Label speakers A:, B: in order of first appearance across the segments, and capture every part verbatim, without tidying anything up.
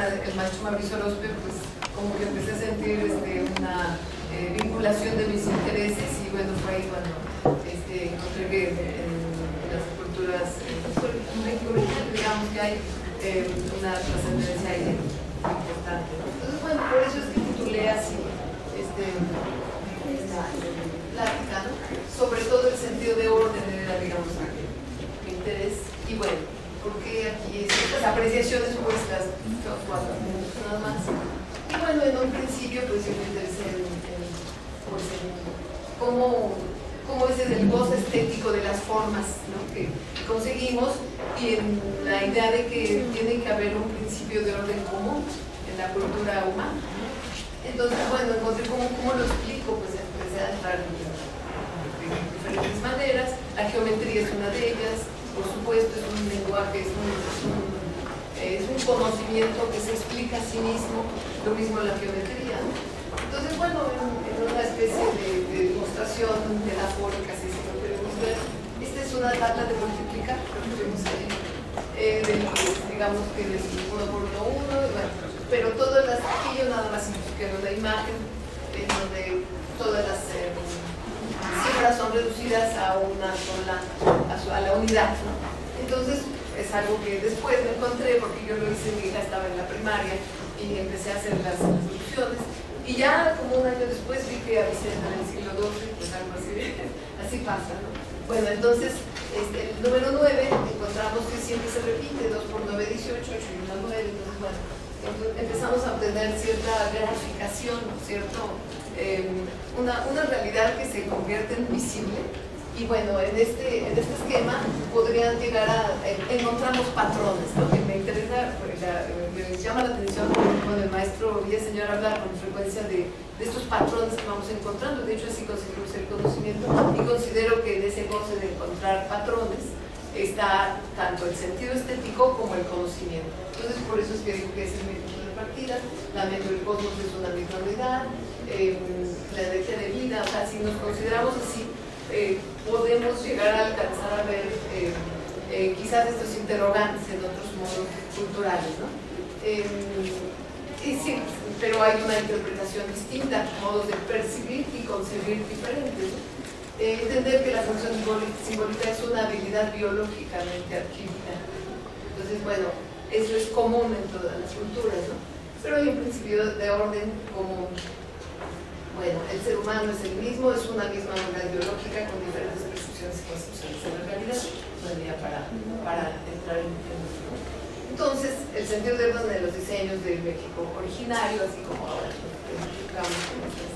A: el maestro Mauricio Orozpe, pues como que empecé a sentir este, una eh, vinculación de mis intereses, y bueno, fue ahí cuando este, encontré que en, en las culturas, en México, digamos que hay eh, una trascendencia ahí importante, ¿no? Entonces, bueno, por eso es que titulé así este, esta plática, ¿no? Sobre todo el sentido de orden era, digamos, mi interés. Y bueno, porque aquí estas apreciaciones vuestras, cuatro minutos nada más. Y bueno, en un principio, pues yo me interesé en, en, pues, en cómo, cómo es el gozo estético de las formas, ¿no?, que conseguimos, y en la idea de que tiene que haber un principio de orden común en la cultura humana. Entonces, bueno, encontré cómo, cómo lo explico, pues empecé a entrar en, en diferentes maneras. La geometría es una de ellas, por supuesto, es un lenguaje, es un, es un, eh, es un conocimiento que se explica a sí mismo, lo mismo la geometría, ¿no? Entonces, bueno, en, en una especie de, de demostración metafórica, si se lo queremos ver, esta es una tabla de multiplicar, lo que vemos ahí, eh, de, digamos que es uno por uno, uno, bueno, pero todas las, aquí yo nada más indiqué una imagen en donde todas las eh, cifras son reducidas a una sola, a, su, a la unidad, ¿no? Entonces es algo que después me encontré, porque yo lo hice, mi hija estaba en la primaria y empecé a hacer las soluciones, y ya como un año después vi que Avicena en el siglo doce, pues algo así, así pasa, ¿no? Bueno, entonces este, el número nueve encontramos que siempre se repite, dos por nueve, dieciocho, ocho y uno, nueve, entonces bueno, empezamos a obtener cierta graficación, ¿no es cierto? Eh, una, una realidad que se convierte en visible, y bueno, en este, en este esquema podrían llegar a, eh, encontramos patrones, ¿no? Que me interesa, pues, la, me llama la atención cuando el maestro Villaseñor habla con frecuencia de, de estos patrones que vamos encontrando. De hecho, así conseguimos el conocimiento, y considero que en ese goce de encontrar patrones está tanto el sentido estético como el conocimiento. Entonces, por eso es que digo que ese es mi punto de partida. La mente del cosmos es una misma unidad, eh, la energía de vida, o sea, si nos consideramos así, eh, podemos llegar a alcanzar a ver eh, eh, quizás estos interrogantes en otros modos culturales, ¿no? Eh, y sí, pero hay una interpretación distinta, modos de percibir y concebir diferentes, ¿no? Eh, entender que la función simbólica es una habilidad biológicamente adquirida. Entonces, bueno, eso es común en todas las culturas, ¿no? Pero hay un principio de orden común. Bueno, el ser humano es el mismo, es una misma unidad biológica con diferentes percepciones y concepciones de la realidad. No había para, para entrar en el tema. Entonces, el sentido de orden de los diseños del México originario, así como ahora explicamos en nuestras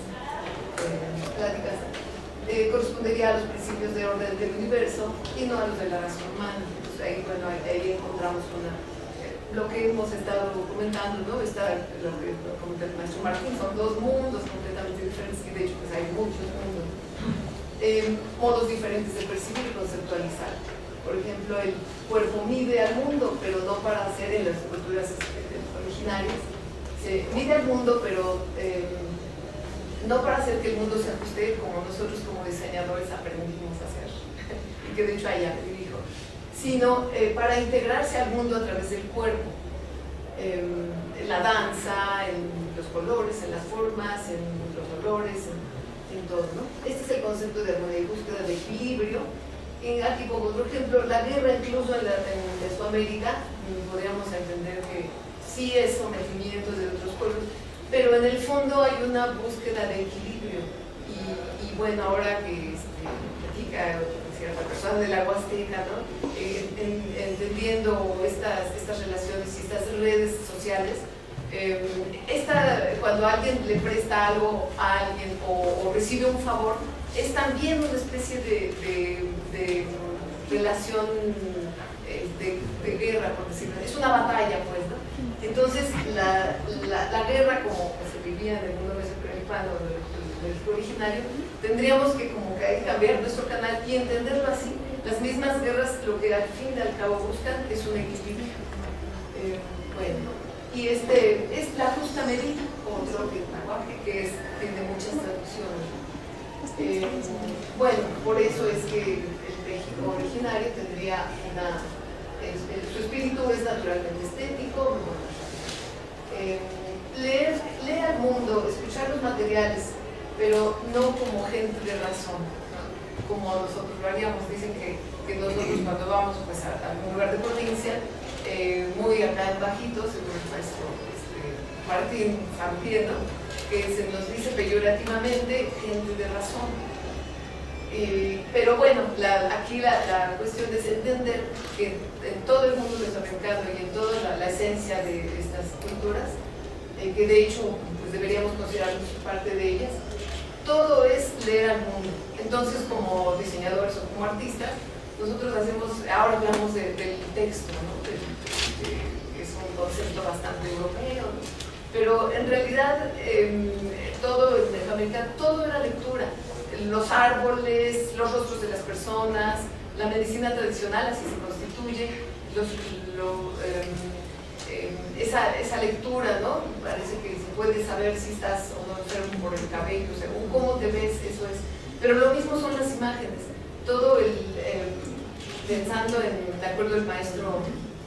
A: eh, pláticas, Eh, correspondería a los principios de orden del universo y no a los de la raza humana. Entonces, ahí, bueno, ahí, ahí encontramos una, eh, lo que hemos estado documentando, ¿no? Está lo que lo comenta el maestro Martín, son dos mundos completamente diferentes, que de hecho pues hay muchos mundos, eh, modos diferentes de percibir y conceptualizar. Por ejemplo, el cuerpo mide al mundo, pero no para hacer en las culturas originarias, se mide al mundo, pero eh, no para hacer que el mundo se ajuste como nosotros como diseñadores aprendimos a hacer, y que de hecho allá me dijo, sino eh, para integrarse al mundo a través del cuerpo, eh, en la danza, en los colores, en las formas, en los olores, en, en todo, ¿no? Este es el concepto de armonía y búsqueda de equilibrio. En, aquí pongo otro ejemplo, la guerra incluso en, la, en Mesoamérica, podríamos entender que sí es sometimiento de otros pueblos, pero en el fondo hay una búsqueda de equilibrio, y, y bueno, ahora que este, platica cierta persona de la Huasteca, ¿no? eh, en, entendiendo estas, estas relaciones y estas redes sociales, eh, esta, cuando alguien le presta algo a alguien o, o recibe un favor, es también una especie de, de, de relación eh, de, de guerra, por decirlo, es una batalla, pues, ¿no? Entonces, la, la, la guerra, como se vivía en el mundo mesoamericano del originario, tendríamos que como que cambiar nuestro canal y entenderlo así. Las mismas guerras, lo que al fin y al cabo buscan es un equilibrio. Eh, bueno, y este es la justa medida, otro lenguaje que es, tiene muchas traducciones. Eh, bueno, por eso es que el México originario tendría una... Es, el, su espíritu es naturalmente estético, materiales, pero no como gente de razón, ¿no? Como nosotros lo haríamos. Dicen que, que nosotros cuando vamos pues, a, a un lugar de provincia, eh, muy acá en bajito, según el maestro este, Martín Sampier, ¿no? Que se nos dice peyorativamente gente de razón. Eh, pero bueno, la, aquí la, la cuestión es entender que en todo el mundo mesoamericano y en toda la, la esencia de estas culturas, eh, que de hecho pues deberíamos considerarnos parte de ellas, todo es leer al mundo. Entonces, como diseñadores o como artistas, nosotros hacemos, ahora hablamos de, del texto, ¿no? de, de, que es un concepto bastante europeo, ¿no? Pero en realidad eh, todo en Mesoamérica, todo era lectura. Los árboles, los rostros de las personas, la medicina tradicional así se constituye, los, lo, eh, eh, esa, esa lectura, ¿no? Parece que se puede saber si estás o no enfermo por el cabello, según cómo te ves, eso es. Pero lo mismo son las imágenes. Todo el, eh, pensando en, de acuerdo al maestro,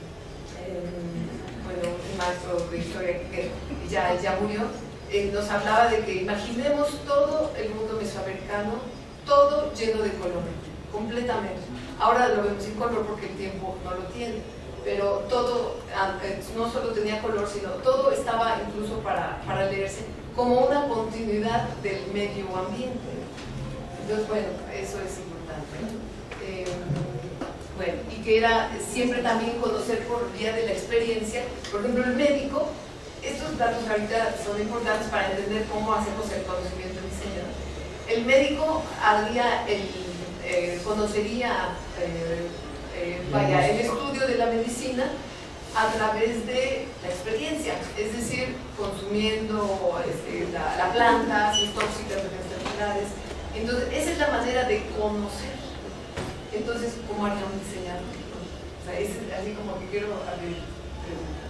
A: eh, bueno, un maestro de historia que ya, ya murió, Eh, nos hablaba de que imaginemos todo el mundo mesoamericano, todo lleno de color, completamente. Ahora lo vemos sin color porque el tiempo no lo tiene, pero todo, no solo tenía color, sino todo estaba incluso para, para leerse como una continuidad del medio ambiente. Entonces, bueno, eso es importante. Eh, bueno, y que era siempre también conocer por vía de la experiencia. Por ejemplo, el médico, estos datos ahorita son importantes para entender cómo hacemos el conocimiento de diseño. El médico haría el, eh, conocería eh, eh, vaya, el estudio de la medicina a través de la experiencia, es decir, consumiendo este, la, la planta, si es tóxica de las enfermedades. Entonces, esa es la manera de conocer. Entonces, ¿cómo haría un diseñador? O sea, es así como que quiero abrir preguntas.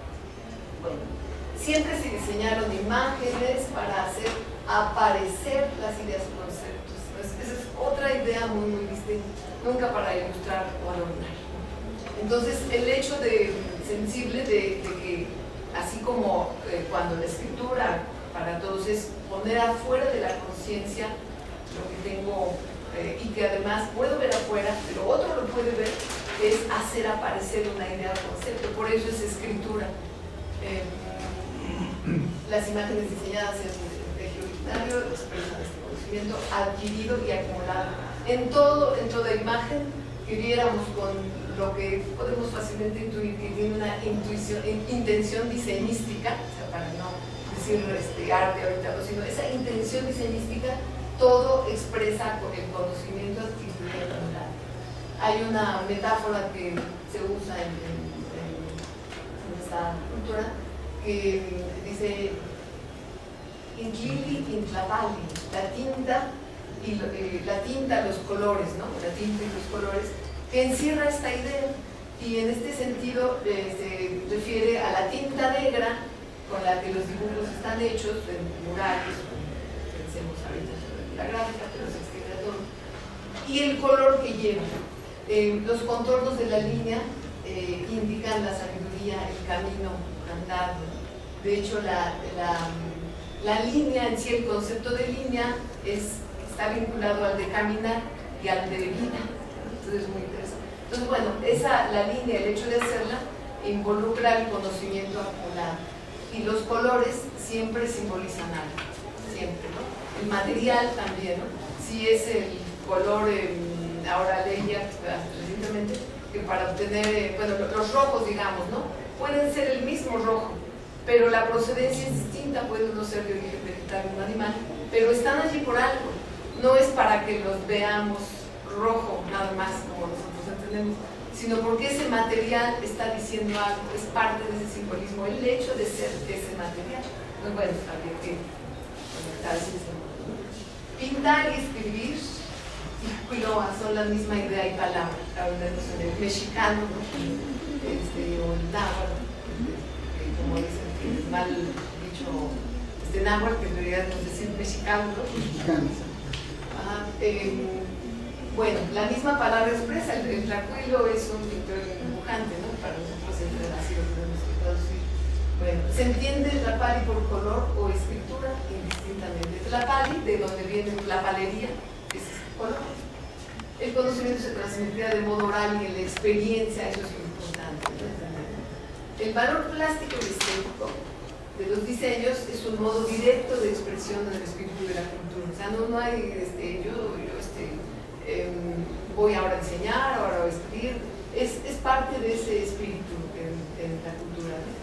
A: Bueno, siempre se diseñaron imágenes para hacer aparecer las ideas y conceptos. Entonces, esa es otra idea muy, muy distinta, nunca para ilustrar o adornar. Entonces, el hecho de, sensible de, de que, así como eh, cuando la escritura para todos es poner afuera de la conciencia lo que tengo eh, y que además puedo ver afuera, pero otro lo puede ver, es hacer aparecer una idea o concepto. Por eso es escritura. Eh, las imágenes diseñadas en el eje originario expresan este conocimiento adquirido y acumulado en todo, en toda imagen que viéramos con lo que podemos fácilmente intuir que tiene una intuición, intención diseñística, o sea, para no decir este, arte ahorita, no, sino esa intención diseñística, todo expresa con el conocimiento adquirido y acumulado. Hay una metáfora que se usa en, en, en, en esta cultura que dice Intlili, Intlapali, la tinta y lo, eh, la tinta, los colores, ¿no? La tinta y los colores, que encierra esta idea, y en este sentido eh, se refiere a la tinta negra con la que los dibujos están hechos en murales, pensemos ahorita sobre la gráfica, pero se extiende a todo, y el color que lleva. Eh, los contornos de la línea eh, indican la sabiduría, el camino andado. De hecho, la, la, la línea en sí, el concepto de línea es, está vinculado al de caminar y al de vida. Entonces es muy interesante. Entonces, bueno, esa, la línea, el hecho de hacerla, involucra el conocimiento acumulado. Y los colores siempre simbolizan algo, siempre, ¿no? El material también, ¿no? Si es el color, eh, ahora leía recientemente, que para obtener, eh, bueno, los rojos, digamos, ¿no? Pueden ser el mismo rojo, pero la procedencia es distinta, puede no ser de origen vegetal de un animal, pero están allí por algo. No es para que los veamos rojo, nada más, como nosotros entendemos, sino porque ese material está diciendo algo, es parte de ese simbolismo, el hecho de ser ese material. Entonces, bueno, habría que conectarse ese modo. Pintar y escribir y quiloa son la misma idea y palabra, hablando en el mexicano, ¿no? Este, o el náhuatl, como dicen, que es mal dicho este náhuatl, que en realidad no es decir mexicano, ¿no? Ajá, eh, bueno, la misma palabra expresa, el, el Tlacuilo es un pintor dibujante, ¿no? Para nosotros el nacido podemos traducir. Bueno, Se entiende Tlapali por color o escritura indistintamente. Tlapali, de donde viene la palería, es color. El conocimiento se transmitía de modo oral y en la experiencia, eso es importante, ¿no? El valor plástico y estético de los diseños es un modo directo de expresión del espíritu de la cultura. O sea, no, no hay, este, yo, yo este, eh, voy ahora a diseñar, ahora voy a escribir. Es, es parte de ese espíritu en, en la cultura, ¿no?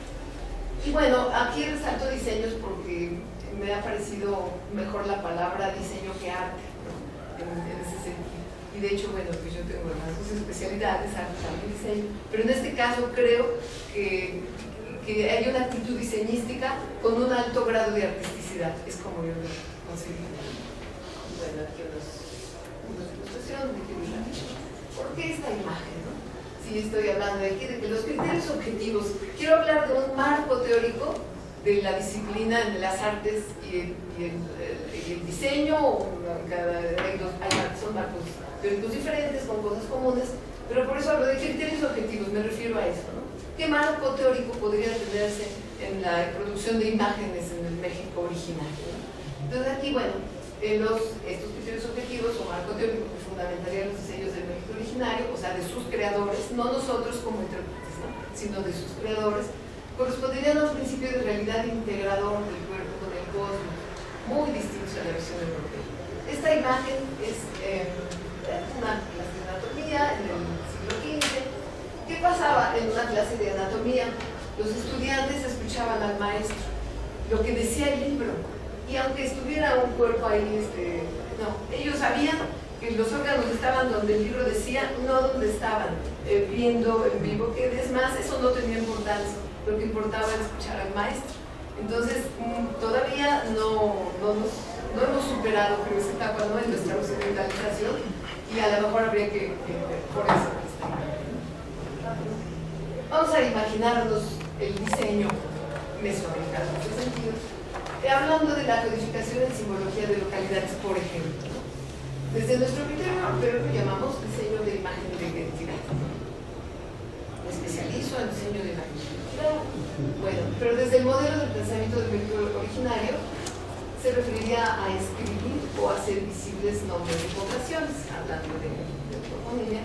A: Y bueno, aquí resalto diseños porque me ha parecido mejor la palabra diseño que arte, ¿no? en, en ese sentido. Y de hecho, bueno, pues yo tengo las dos especialidades, arte y diseño, pero en este caso creo que, que hay una actitud diseñística con un alto grado de artisticidad, es como yo lo concebí. Bueno, aquí unos, unas ilustraciones de que ¿por qué esta imagen, no? Si estoy hablando de aquí, de que los criterios objetivos, quiero hablar de un marco teórico de la disciplina en las artes y el, y el, el, y el diseño, cada, hay dos, hay, son marcos teóricos diferentes, con cosas comunes, pero por eso hablo de criterios objetivos, me refiero a eso, ¿no? ¿Qué marco teórico podría tenerse en la producción de imágenes en el México originario, ¿no? Entonces aquí, bueno, eh, los, estos criterios objetivos o marco teórico que fundamentarían los diseños del México originario, o sea, de sus creadores, no nosotros como intérpretes, ¿no? Sino de sus creadores, corresponderían a un principio de realidad integrador del cuerpo con el cosmos, muy distintos a la versión europea. Esta imagen es eh, una clase de anatomía en el siglo quince. ¿Qué pasaba en una clase de anatomía? Los estudiantes escuchaban al maestro, lo que decía el libro, y aunque estuviera un cuerpo ahí, este, no, ellos sabían que los órganos estaban donde el libro decía, no donde estaban eh, viendo en vivo, que es más, eso no tenía importancia, lo que importaba era escuchar al maestro. Entonces, mmm, todavía no, no, nos, no hemos superado, creo, esa etapa, ¿no?, en nuestra occidentalización, y a lo mejor habría que, que ver por eso. Vamos a imaginarnos el diseño mesoamericano en ese sentido, eh, hablando de la codificación en simbología de localidades, por ejemplo, ¿no? Desde nuestro criterio europeo lo llamamos diseño de imagen de identidad. Me especializo en diseño de imagen de identidad. Bueno, pero desde el modelo del pensamiento del México originario se referiría a escribir o hacer visibles nombres de poblaciones, hablando de, de toponimia.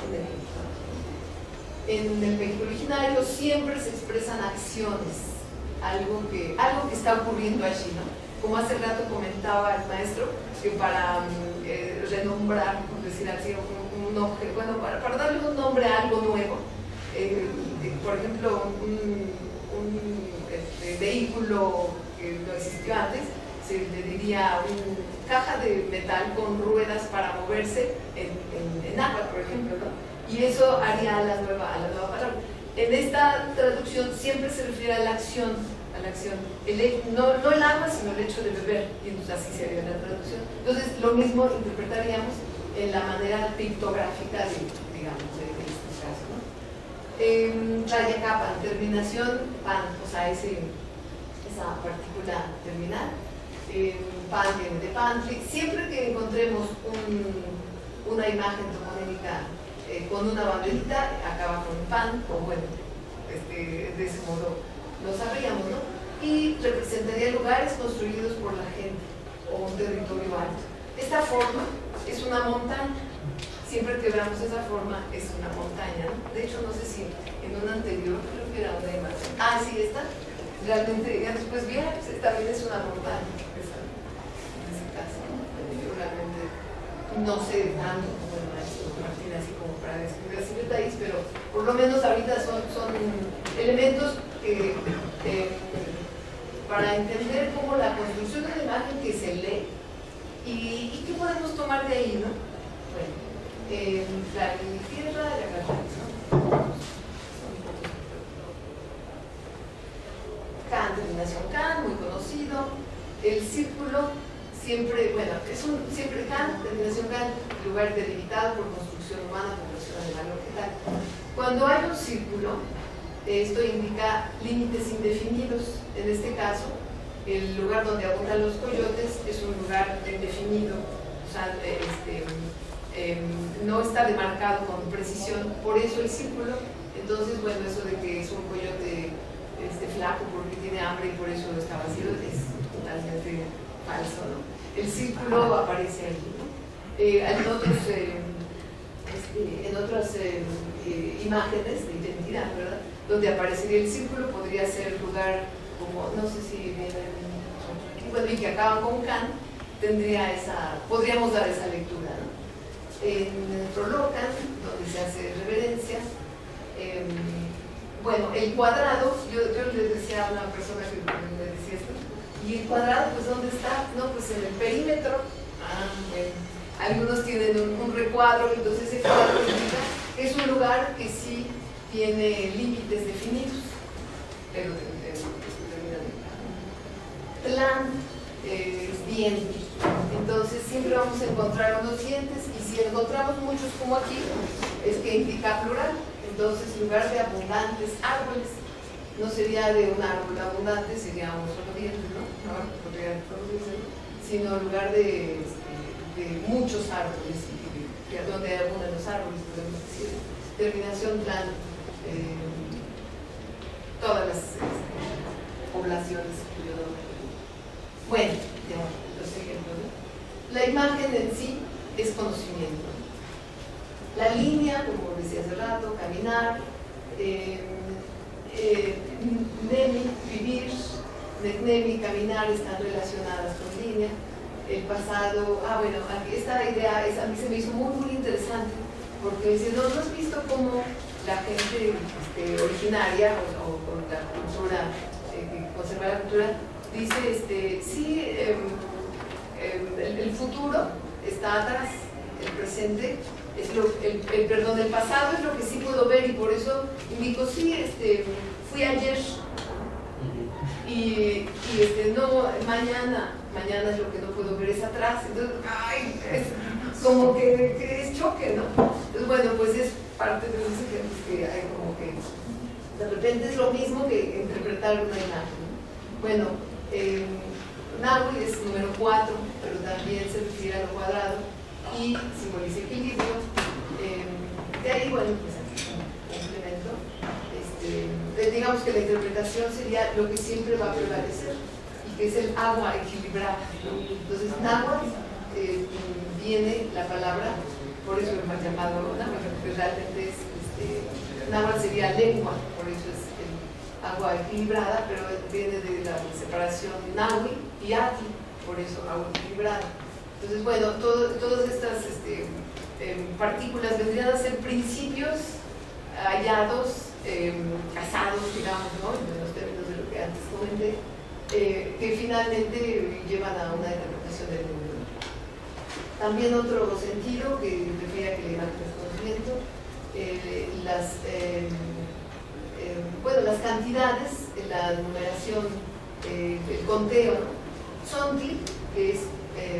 A: En el México originario siempre se expresan acciones, algo que, algo que está ocurriendo allí, ¿no? Como hace rato comentaba el maestro, que para eh, renombrar, por decir así, un, un objeto, bueno, para, para darle un nombre a algo nuevo, eh, eh, por ejemplo, un, un este, vehículo que no existió antes, se le diría una caja de metal con ruedas para moverse en, en, en agua, por ejemplo, ¿no? Y eso haría a la nueva, a la nueva palabra. En esta traducción siempre se refiere a la acción, a la acción. El, no, no el agua, sino el hecho de beber, y entonces así sería la traducción. Entonces, lo mismo interpretaríamos en la manera pictográfica de, digamos, de, de este caso, ¿no? Eh, raya capa, terminación, pan, o sea, ese, esa partícula terminal. Eh, pan viene de pantry. Siempre que encontremos un, una imagen toponímica Eh, con una banderita, acaba con pan, o bueno, este, de ese modo lo sabríamos, ¿no? Y representaría lugares construidos por la gente, o un territorio alto. Esta forma es una montaña, siempre que veamos esa forma es una montaña, ¿no? De hecho, no sé si en una anterior, creo que era una imagen, ah, sí, esta, realmente, ya después bien, pues, también es una montaña, esa, en ese caso, ¿no? Yo realmente no sé tanto como el maestro Martín, así como para describir así detalles, pero por lo menos ahorita son, son elementos que, eh, para entender cómo la construcción de la imagen que se lee y, y qué podemos tomar de ahí, ¿no? Bueno, eh, la tierra, la carretera, ¿no? Can, terminación can, muy conocido. El círculo, siempre, bueno, es un, siempre can, terminación can, lugar delimitado por construcción humana, población animal o vegetal. Cuando hay un círculo, esto indica límites indefinidos. En este caso, el lugar donde abundan los coyotes es un lugar indefinido, o sea, este, eh, no está demarcado con precisión, por eso el círculo. Entonces, bueno, eso de que es un coyote este, flaco, por hambre y por eso está vacío, es totalmente falso, ¿no? El círculo aparece ahí, ¿no? Eh, en, otros, eh, este, en otras eh, eh, imágenes de identidad, ¿verdad? Donde aparecería el círculo, podría ser lugar como, no sé si viene, bueno, y que acaban con can, tendría esa, podríamos dar esa lectura, ¿no? En Prolocan, donde se hace reverencia, eh, bueno, el cuadrado, yo, yo le decía a una persona que me decía esto, y el cuadrado, pues ¿dónde está? No, pues en el perímetro. Ah, bueno, algunos tienen un, un recuadro, entonces ese cuadro indica que es un lugar que sí tiene límites definidos, pero plan eh, es diente, entonces siempre vamos a encontrar unos dientes, y si encontramos muchos como aquí, es que indica plural. Entonces, en lugar de abundantes árboles, no sería de un árbol abundante, sería un solo diente, ¿no? No podría reproducirse, sino en lugar de, de muchos árboles, y, y donde abundan los árboles, podemos decir, terminación plan, eh, todas las este, poblaciones. Bueno, ya los ejemplos, ¿no? La imagen en sí es conocimiento. La línea, como decía hace rato, caminar, eh, eh, nemi, vivir, nemi, caminar están relacionadas con línea. El pasado, ah bueno, aquí esta idea es, a mí se me hizo muy muy interesante, porque dice, ¿no, ¿no has visto cómo la gente este, originaria o, o con la cultura, eh, que conserva la cultura, dice, este, sí, eh, eh, el, el futuro está atrás, el presente es lo, el, el, perdón, el pasado es lo que sí puedo ver, y por eso indico, sí, este, fui ayer, y, y este, no, mañana, mañana es lo que no puedo ver, es atrás, entonces, ay, es como que, que es choque, ¿no? Entonces, bueno, pues es parte de los ejemplos que hay como que, de repente es lo mismo que interpretar una imagen, ¿no? Bueno, eh, Nahui es número cuatro, pero también se refiere a lo cuadrado y simboliza equilibrio. Eh, de ahí, bueno, pues aquí un complemento. Este, digamos que la interpretación sería lo que siempre va a prevalecer, y que es el agua equilibrada, ¿no? Entonces, Nahui eh, viene la palabra, por eso lo hemos llamado Nahui, porque realmente es, este, Nahui sería lengua, por eso es agua equilibrada, pero viene de la separación Nahui y Ati, por eso agua equilibrada. Entonces, bueno, todo, todas estas este, eh, partículas vendrían a ser principios hallados, eh, casados, digamos, ¿no? En los términos de lo que antes comenté, eh, que finalmente llevan a una interpretación del mundo. También otro sentido que refiere a que la imagen es conocimiento, eh, las eh, Eh, bueno, las cantidades, la numeración, eh, el conteo, ¿no? Sonti, que es eh,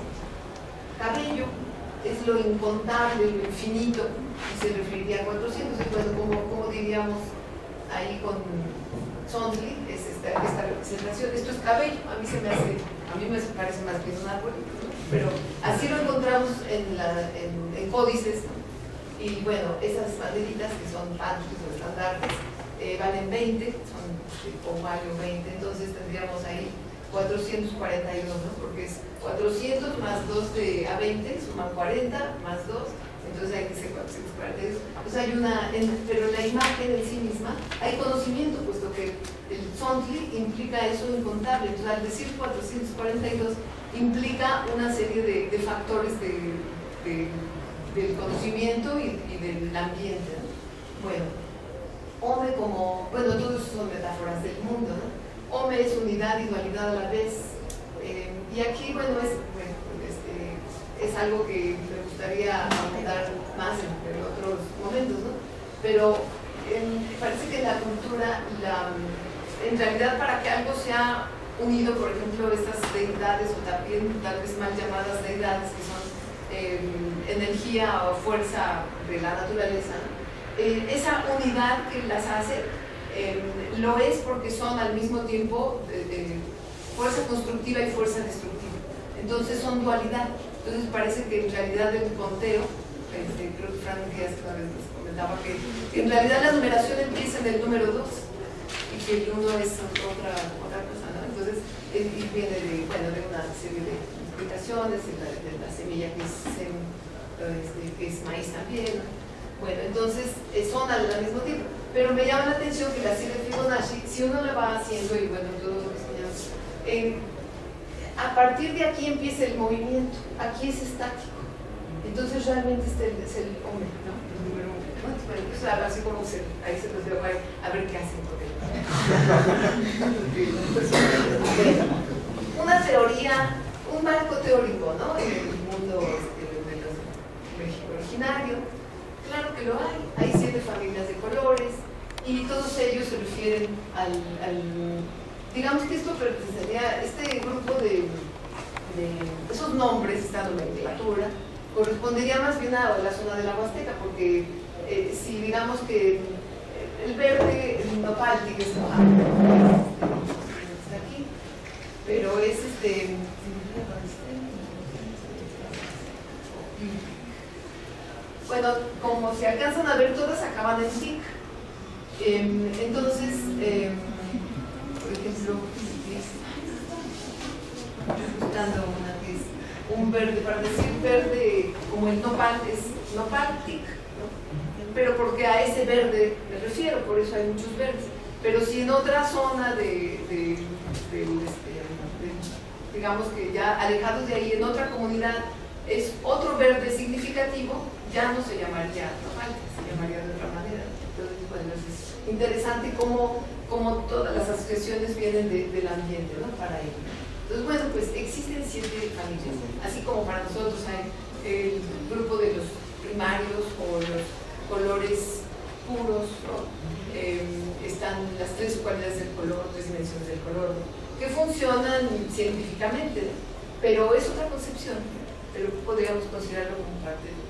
A: cabello, es lo incontable, lo infinito, y se referiría a cuatrocientos, entonces, como, como diríamos ahí con Sonti, es esta, esta representación. Esto es cabello, a mí se me hace, a mí me parece más bien un árbol, ¿no? Pero así lo encontramos en, la, en, en códices, ¿no? Y bueno, esas banderitas que son pantos o estandartes eh, valen veinte, son o valio veinte, entonces tendríamos ahí cuatrocientos cuarenta y dos, ¿no? Porque es cuatrocientos más dos de a veinte, suman cuarenta, más dos, entonces hay que ser cuatrocientos cuarenta y dos. Pues hay una, en, pero la imagen en sí misma, hay conocimiento, puesto que el Sontli implica eso incontable, entonces al decir cuatrocientos cuarenta y dos implica una serie de, de factores de, de del conocimiento y, y del ambiente, ¿no? Bueno, Ome como, bueno, todo eso son metáforas del mundo, ¿no? Ome es unidad y dualidad a la vez, eh, y aquí, bueno, es, bueno este, es algo que me gustaría abordar más en, en otros momentos, ¿no? Pero eh, parece que la cultura, la, en realidad para que algo sea unido, por ejemplo, estas deidades, o también tal vez mal llamadas deidades, que son Eh, energía o fuerza de la naturaleza, eh, esa unidad que las hace eh, lo es porque son al mismo tiempo de, de fuerza constructiva y fuerza destructiva, entonces son dualidad. Entonces parece que en realidad el conteo, este, creo que Frank Díaz una vez nos comentaba que en realidad la numeración empieza en el número dos, y que uno es otra, otra cosa, ¿no? Entonces, es, y viene de, bueno, de una serie de explicaciones, de la, de la semilla que es, este, que es maíz también, ¿no? Bueno, entonces eh, son al, al mismo tiempo, pero me llama la atención que la serie de Fibonacci, si uno la va haciendo, y bueno, todos los diseñadores, eh, a partir de aquí empieza el movimiento, aquí es estático, entonces realmente este es el hombre, ¿no? El número uno, ¿no? Bueno, pues, así como se, ahí se los dejo ahí, a ver qué hacen con él. Una teoría, un marco teórico, ¿no? En el mundo este, de los México originario, claro que lo hay, hay siete familias de colores y todos ellos se refieren al, al digamos que esto pertenecería, este grupo de, de esos nombres, esta nomenclatura, correspondería más bien a la zona de la Huasteca, porque eh, si digamos que el verde, el nopaltic es está aquí, pero es este, bueno, como se alcanzan a ver, todas acaban en tic. Eh, entonces, eh, por ejemplo, buscando una que es un verde, para decir verde como el nopal, es nopaltic, ¿no? Pero porque a ese verde me refiero, por eso hay muchos verdes. Pero si en otra zona de, de, de, de, de digamos que ya alejados de ahí, en otra comunidad, es otro verde significativo, ya no se llamaría nopaltic, se llamaría de otra manera. Entonces, bueno, es interesante cómo, cómo todas las asociaciones vienen de, del ambiente, ¿no? Para ello. Entonces, bueno, pues existen siete familias, así como para nosotros hay el grupo de los primarios o los colores puros, ¿no? Eh, están las tres cualidades del color, tres dimensiones del color, ¿no? Que funcionan científicamente, ¿no? Pero es otra concepción, pero podríamos considerarlo como parte de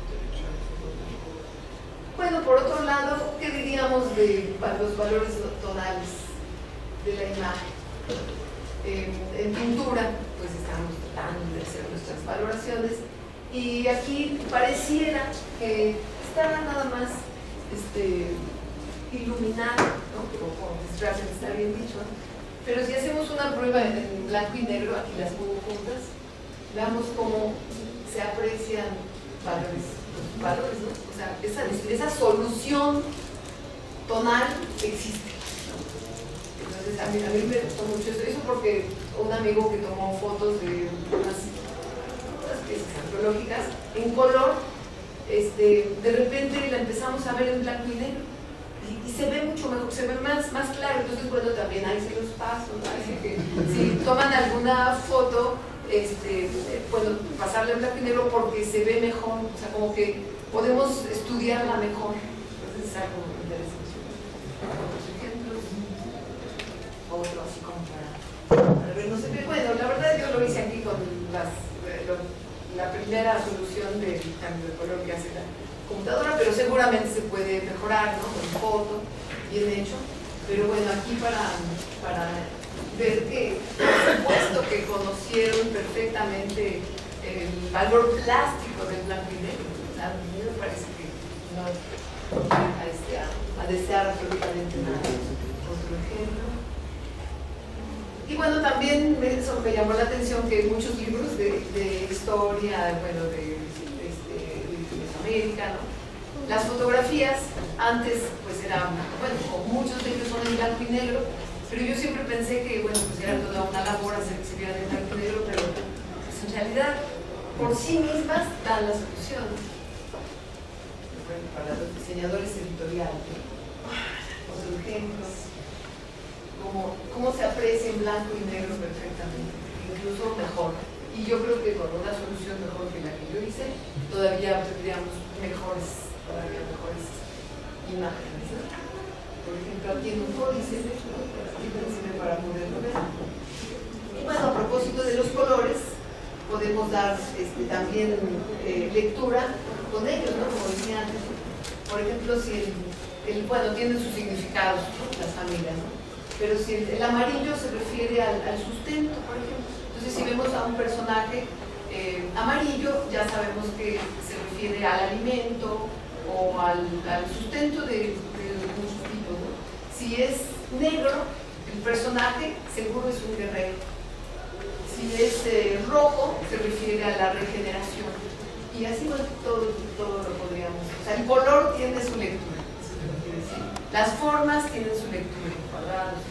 A: bueno, por otro lado, ¿qué diríamos de los valores tonales de la imagen? Eh, en pintura, pues estamos tratando de hacer nuestras valoraciones y aquí pareciera que está nada más este, iluminado, ¿no? Como Strasser está bien dicho, ¿no? Pero si hacemos una prueba en blanco y negro, aquí las pongo juntas, veamos cómo se aprecian valores. valores, ¿no? O sea, esa, esa solución tonal existe, ¿no? Entonces, a mí, a mí me gustó mucho eso, eso porque un amigo que tomó fotos de unas, unas piezas arqueológicas en color, este, de repente la empezamos a ver en blanco y negro y, y se ve mucho mejor, se ve más, más claro. Entonces, bueno, también ahí se los paso, ¿no? Así que si toman alguna foto, Este, bueno, pasarle en blanco y negro porque se ve mejor, o sea, como que podemos estudiarla mejor. Entonces es algo interesante. Otros ejemplos, otro así como para, para ver, no sé qué. Bueno, la verdad yo lo hice aquí con las, lo, la primera solución del cambio de color que hace la computadora, pero seguramente se puede mejorar, ¿no? Con foto, bien hecho. Pero bueno, aquí para, para ver que, por supuesto que conocieron perfectamente el valor plástico del blanco y negro. O sea, a mí me parece que no a, este, a, a desear absolutamente nada. Otro ejemplo. Y bueno, también eso me llamó la atención que muchos libros de, de historia, bueno, de, de, de, de Mesoamérica, ¿no? Las fotografías antes pues eran, bueno, muchos de ellos son en blanco y negro, pero yo siempre pensé que, bueno, pues era toda una labor hacer que se vieran en blanco y negro, pero pues, en realidad por sí mismas dan la solución. Bueno, para los diseñadores editoriales, otro ejemplo, cómo, cómo se aprecia en blanco y negro perfectamente, incluso mejor. Y yo creo que con una solución mejor que la que yo hice, todavía tendríamos mejores, todavía mejores imágenes, ¿no? Por ejemplo, aquí en un códice, ¿no? Para poderlo ver. Y bueno, a propósito de los colores, podemos dar este, también eh, lectura con ellos, ¿no? Como decía antes. Por ejemplo, si el, el bueno, tienen sus significados, ¿no? Las familias, ¿no? Pero si el, el amarillo se refiere al, al sustento, por ejemplo. Entonces, si vemos a un personaje eh, amarillo, ya sabemos que se refiere al alimento o al, al sustento de, de muchos tipos, ¿no? Si es negro, el personaje seguro es un guerrero. Si es eh, rojo, se refiere a la regeneración. Y así bueno, todo, todo lo podríamos. O sea, el color tiene su lectura. Las formas tienen su lectura. Cuadrados,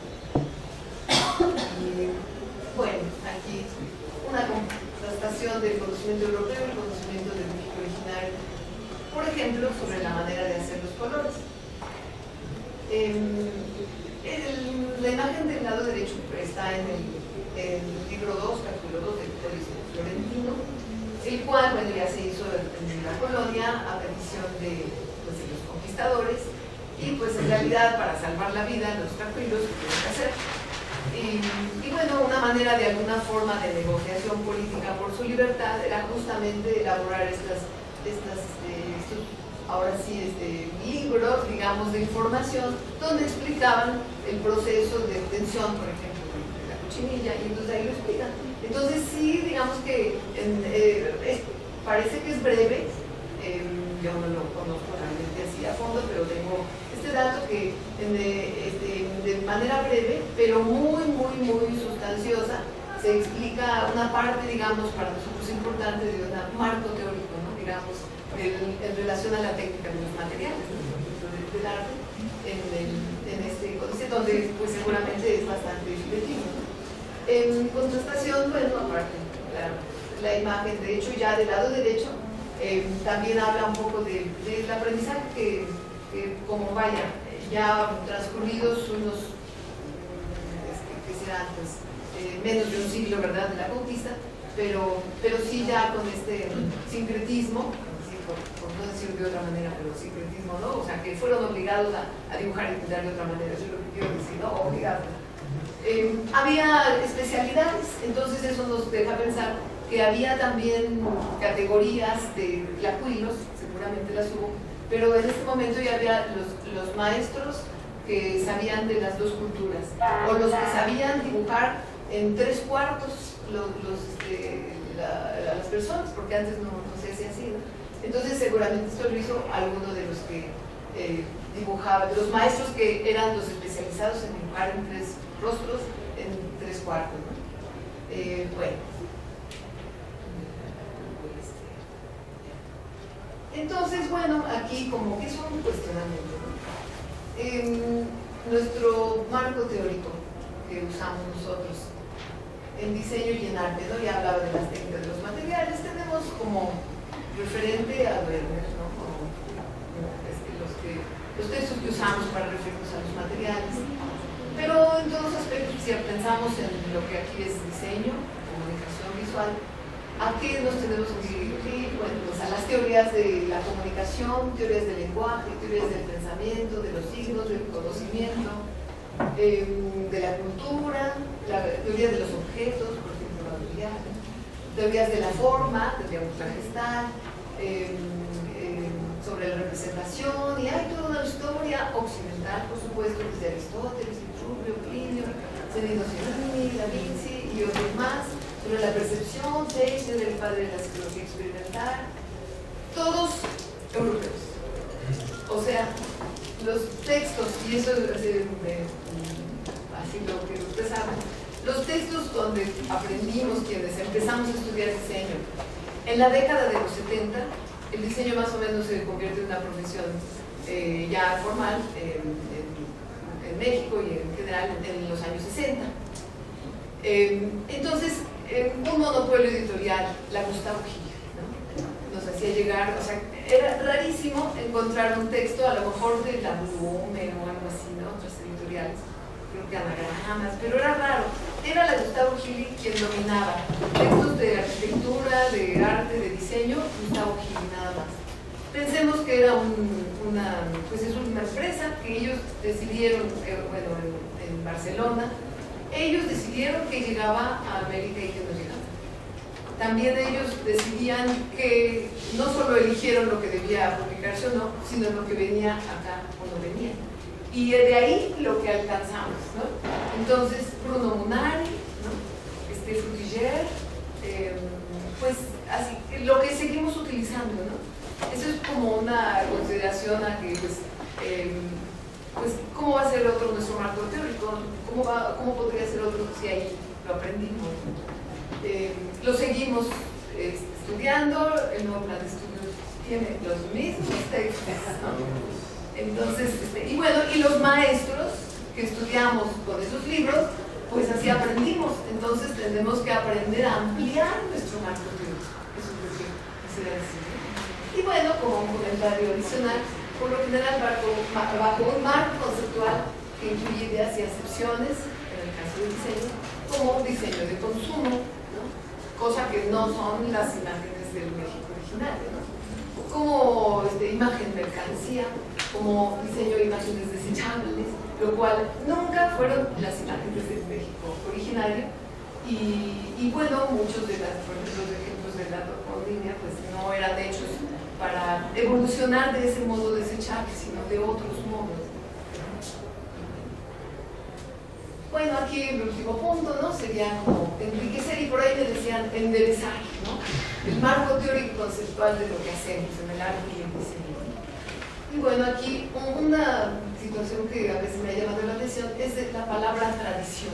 A: y bueno, aquí una contrastación del conocimiento europeo y el conocimiento del México originario. Por ejemplo, sobre la manera de hacer los colores. Eh, el, la imagen del lado derecho está en el, el libro dos, capítulo dos del Códice Florentino, el cual, bueno, ya se hizo en la colonia a petición de, pues, de los conquistadores, y pues en realidad para salvar la vida los tranquilos tuvieron que hacer. Y, y bueno, una manera de alguna forma de negociación política por su libertad era justamente elaborar estas, estas este, estos, ahora sí, este, libros, digamos, de información, donde explicaban el proceso de obtención, por ejemplo, de la cochinilla, y entonces ahí lo explican. Entonces sí, digamos que en, eh, es, parece que es breve, eh, yo no lo conozco realmente así a fondo, pero tengo este dato que en, este, de manera breve, pero muy, muy, muy sustanciosa, se explica una parte, digamos, para nosotros importante de un marco teórico, ¿no? Digamos, en, en relación a la técnica de los materiales, ¿no? del, del arte, en, el, en este códice, donde pues seguramente es bastante fidedigno, ¿no? En contrastación, bueno, aparte, la, la imagen, de hecho, ya del lado derecho, eh, también habla un poco del de, de aprendizaje que, que, como vaya, ya transcurridos unos, este, que serán, pues, eh, menos de un siglo, ¿verdad?, de la conquista, pero, pero sí ya con este sincretismo, por, por no decir de otra manera, pero sincretismo, ¿no? O sea, que fueron obligados a, a dibujar y pintar de otra manera, eso es lo que quiero decir, ¿no? Obligados. Eh, había especialidades, entonces eso nos deja pensar que había también categorías de lacuilos, seguramente las hubo, pero en este momento ya había los, los maestros que sabían de las dos culturas, o los que sabían dibujar en tres cuartos los, los, este, la, las personas, porque antes no, no se hacía así, ¿no? Entonces seguramente esto lo hizo alguno de los que eh, dibujaban, los maestros que eran los especializados en dibujar en tres rostros, en tres cuartos, ¿no? Eh, bueno. Entonces, bueno, aquí como que es un cuestionamiento, ¿no? En nuestro marco teórico que usamos nosotros en diseño y en arte, ¿no? Ya hablaba de las técnicas de los materiales, tenemos como referente a Werner, ¿no? Como, este, los, que, los textos que usamos para referirnos a los materiales, pero en todos aspectos, si pensamos en lo que aquí es diseño, comunicación visual, ¿a qué nos tenemos que dirigir? Bueno, pues a las teorías de la comunicación, teorías del lenguaje, teorías del pensamiento, de los signos, del conocimiento, eh, de la cultura, la teoría de los objetos, por ejemplo, la teoría, teorías de la forma, teoría gestal, eh, eh, sobre la representación, y hay toda una historia occidental, por supuesto, desde Aristóteles, Vitruvio, Plinio, Zenino Cellini, Da Vinci y otros más, sobre la percepción, Shakespeare, el padre de la psicología experimental, todos europeos. O sea, los textos, y eso es así, así lo que ustedes saben, los textos donde aprendimos, quienes empezamos a estudiar diseño, en la década de los setenta, el diseño más o menos se convierte en una profesión eh, ya formal eh, en, en México y en general en los años sesenta. Eh, entonces, eh, un monopolio editorial, la Gustavo Gil, ¿no? Nos hacía llegar, o sea, era rarísimo encontrar un texto, a lo mejor de la Blume o algo así, ¿no? Otras editoriales, creo que anagramas, pero era raro. Era la Gustavo Gil quien dominaba textos de arquitectura, de arte, de diseño, Gustavo Gil, nada más. Pensemos que era un, una, pues es una empresa que ellos decidieron, eh, bueno, en, en Barcelona, ellos decidieron que llegaba a América y que no llegaba. También ellos decidían que no solo eligieron lo que debía publicarse o no, sino lo que venía acá o no venía. Y de ahí lo que alcanzamos, ¿no? Entonces, Bruno Munari, ¿no? este Frutiger, eh, pues así, lo que seguimos utilizando, ¿no? Eso es como una consideración a que, pues, eh, pues ¿cómo va a ser otro nuestro marco teórico? ¿Cómo, va, cómo podría ser otro si ahí lo aprendimos? Eh, lo seguimos eh, estudiando, el nuevo plan de estudios tiene los mismos textos, ¿no? Entonces, este, y bueno, y los maestros que estudiamos con esos libros, pues así aprendimos. Entonces tenemos que aprender a ampliar nuestro marco teórico. Eso es lo que quisiera decir. Y bueno, como un comentario adicional, por lo general bajo, bajo un marco conceptual que incluye ideas y acepciones, en el caso del diseño, como diseño de consumo, ¿no? Cosa que no son las imágenes del México originario, ¿no? Como este, imagen mercancía, como diseño de imágenes desechables, lo cual nunca fueron las imágenes del México originario. Y, y bueno, muchos de las, por ejemplo, los ejemplos de la línea pues no eran hechos para evolucionar de ese modo desechable, sino de otros modos. Bueno, aquí el último punto, ¿no? Sería como enriquecer, y por ahí me decían enderezar, ¿no? El marco teórico conceptual de lo que hacemos en el arte y el diseño. Y bueno, aquí una situación que a veces me ha llamado la atención es de la palabra tradición,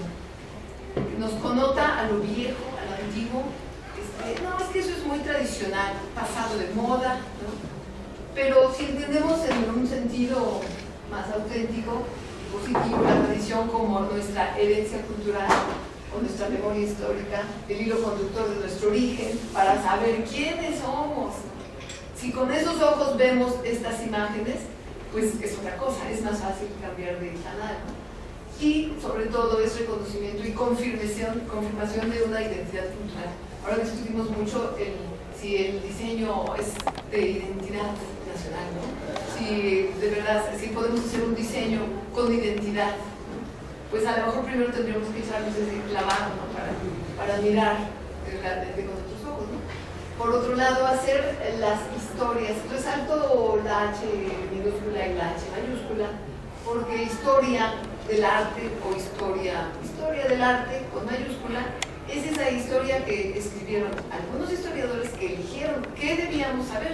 A: que nos connota a lo viejo, a lo antiguo. Este, no, es que eso es muy tradicional, pasado de moda, ¿no? Pero si entendemos en un sentido más auténtico y positivo la tradición como nuestra herencia cultural o nuestra memoria histórica, el hilo conductor de nuestro origen, para saber quiénes somos. Si con esos ojos vemos estas imágenes, pues es otra cosa, es más fácil cambiar de canal, ¿no? Y sobre todo es reconocimiento y confirmación, confirmación de una identidad cultural. Ahora discutimos mucho el, si el diseño es de identidad nacional, ¿no? Si de verdad, si podemos hacer un diseño con identidad, ¿no? Pues a lo mejor primero tendríamos que echarnos ese clavado, ¿no? para, para mirar realmente con otros ojos, ¿no? Por otro lado, hacer las historias. Resalto la H minúscula y la H mayúscula, porque historia del arte o historia, historia del arte con mayúscula es esa historia que escribieron algunos historiadores que eligieron qué debíamos saber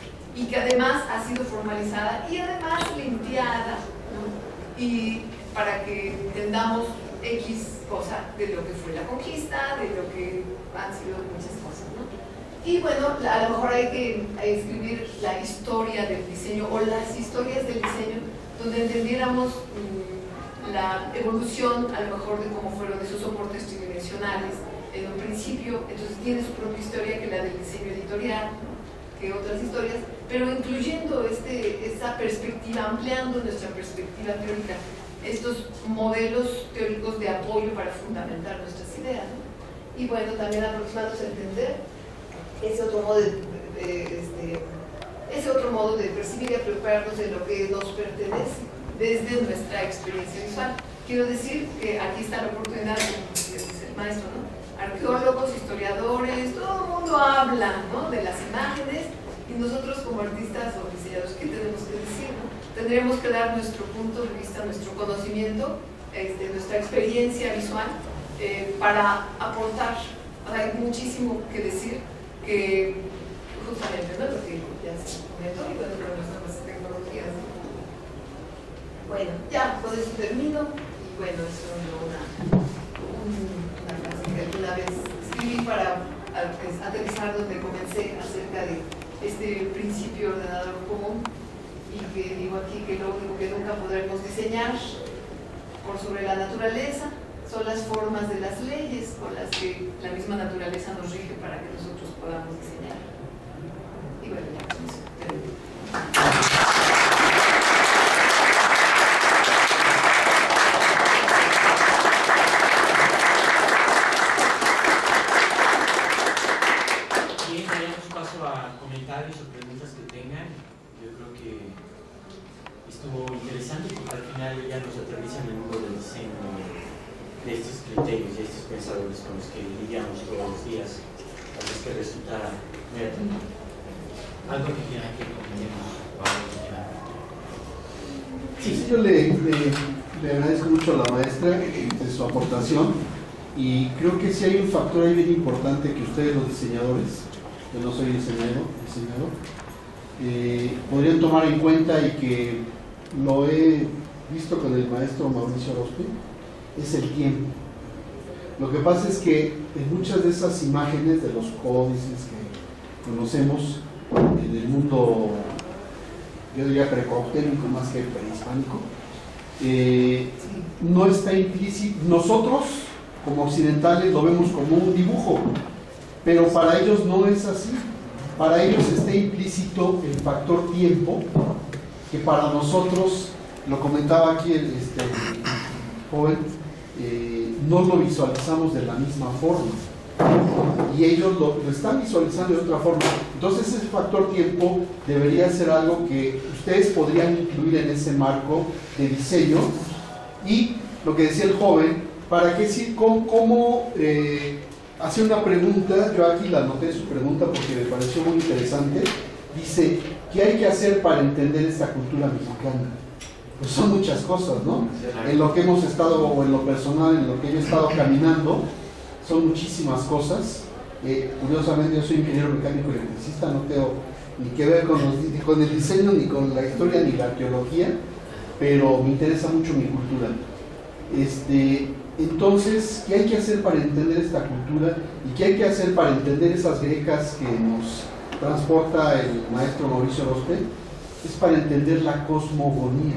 A: y que además ha sido formalizada y además limpiada, ¿no? Y para que entendamos X cosa de lo que fue la conquista, de lo que han sido muchas cosas, ¿no? Y bueno, a lo mejor hay que escribir la historia del diseño o las historias del diseño donde entendiéramos mmm, la evolución a lo mejor de cómo fueron esos soportes tridimensionales en un principio. Entonces tiene su propia historia que la del diseño editorial, ¿no? Que otras historias, pero incluyendo este, esta perspectiva, ampliando nuestra perspectiva teórica, estos modelos teóricos de apoyo para fundamentar nuestras ideas, ¿no? Y bueno, también aproximarnos a entender ese otro modo de, de, de este, ese otro modo de percibir y preocuparnos de lo que nos pertenece desde nuestra experiencia visual. Quiero decir que aquí está la oportunidad, como dice el maestro, ¿no? Arqueólogos, historiadores, todo el mundo habla, ¿no? De las imágenes, y nosotros como artistas o diseñadores, ¿qué tenemos que decir, no? Tendremos que dar nuestro punto de vista, nuestro conocimiento, este, nuestra experiencia visual eh, para aportar. O sea, hay muchísimo que decir, que justamente, ¿no? Lo que ya se comentó, y bueno, con nuestras tecnologías. Bueno, ya, con eso termino, y bueno, es una, una frase que alguna vez escribí para aterrizar donde comencé acerca de este principio ordenador común, y que digo aquí que lo único que nunca podremos diseñar por sobre la naturaleza son las formas de las leyes con las que la misma naturaleza nos rige para que nosotros podamos diseñar. Y bueno, ya con eso termino.
B: Bien, daremos paso a comentarios o preguntas que tengan. Yo creo que estuvo interesante porque al final ya nos atraviesa en el mundo del diseño, de estos criterios y estos pensadores con los que lidiamos todos los días, a los que resulta muy atractivo. Algo que quieran que comentemos o algo que quieran.
C: Sí, sí, yo le, le, le agradezco mucho a la maestra de su aportación, y creo que sí hay un factor ahí bien importante que ustedes los diseñadores, yo no soy diseñador, diseñador eh, podrían tomar en cuenta, y que lo he visto con el maestro Mauricio Orozpe, es el tiempo. Lo que pasa es que en muchas de esas imágenes de los códices que conocemos en el mundo, yo diría precuauhtémico más que prehispánico, eh, no está implícito. Nosotros como occidentales lo vemos como un dibujo, pero para ellos no es así. Para ellos está implícito el factor tiempo, que para nosotros, lo comentaba aquí el este, joven, eh, no lo visualizamos de la misma forma, y ellos lo, lo están visualizando de otra forma. Entonces ese factor tiempo debería ser algo que ustedes podrían incluir en ese marco de diseño. Y lo que decía el joven, para qué sí, cómo, cómo eh, hace una pregunta, yo aquí la anoté su pregunta porque me pareció muy interesante. Dice, ¿qué hay que hacer para entender esta cultura mexicana? Pues son muchas cosas, ¿no? En lo que hemos estado, o en lo personal, en lo que yo he estado caminando, son muchísimas cosas. Eh, curiosamente yo soy ingeniero mecánico electricista, no tengo ni que ver con, los, ni con el diseño, ni con la historia, ni la arqueología, pero me interesa mucho mi cultura. Este, entonces, ¿qué hay que hacer para entender esta cultura? ¿Y qué hay que hacer para entender esas grecas que nos transporta el maestro Mauricio Orozpe? Es para entender la cosmogonía.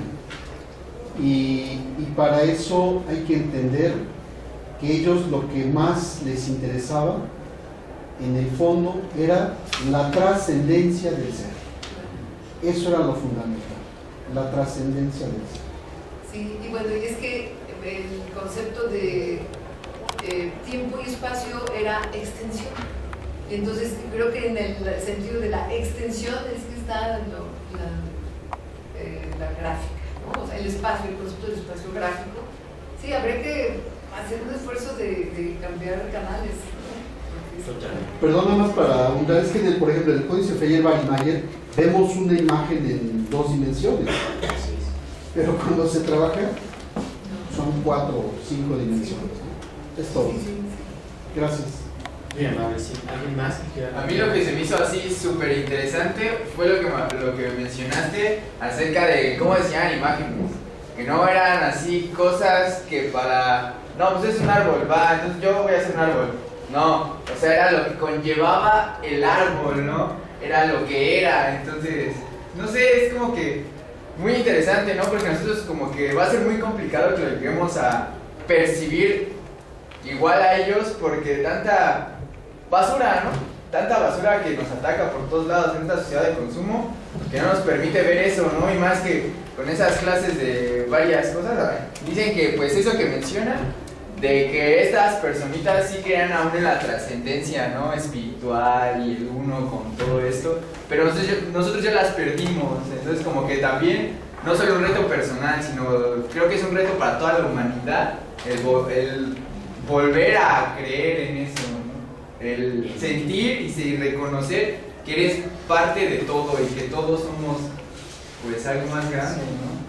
C: Y, y para eso hay que entender que ellos lo que más les interesaba, en el fondo, era la trascendencia del ser. Eso era lo fundamental, la trascendencia del ser.
A: Sí, y bueno, y es que el concepto de eh, tiempo y espacio era extensión. Entonces, creo que en el sentido de la extensión es que está lo, la, eh, la gráfica, ¿no? O sea, el espacio, el concepto del espacio gráfico. Sí, habría que hacer un esfuerzo de, de cambiar canales, ¿no?
C: Perdón, nada más para abundar, es que en el, por ejemplo, en el códice Feyer-Barimayer vemos una imagen en dos dimensiones, pero cuando se trabaja son cuatro o cinco dimensiones, ¿no? Es todo. Gracias.
B: Bien, a ver si alguien más que quiera.
D: A mí lo que se me hizo así súper interesante fue lo que, lo que mencionaste acerca de cómo decían imágenes, que no eran así cosas que para, no, pues es un árbol, va, entonces yo voy a hacer un árbol. No, o sea, era lo que conllevaba el árbol, ¿no? Era lo que era, entonces, no sé, es como que muy interesante, ¿no? Porque nosotros como que va a ser muy complicado que lo lleguemos a percibir igual a ellos, porque tanta basura, ¿no? Tanta basura que nos ataca por todos lados en esta sociedad de consumo, que no nos permite ver eso, ¿no? Y más que con esas clases de varias cosas, dicen que pues eso que mencionan, de que estas personitas sí crean aún en la trascendencia, ¿no? Espiritual y el uno con todo esto, pero nosotros, nosotros ya las perdimos. Entonces como que también no solo un reto personal, sino creo que es un reto para toda la humanidad el, el volver a creer en eso, ¿no? El sentir y reconocer que eres parte de todo y que todos somos pues algo más grande, ¿no?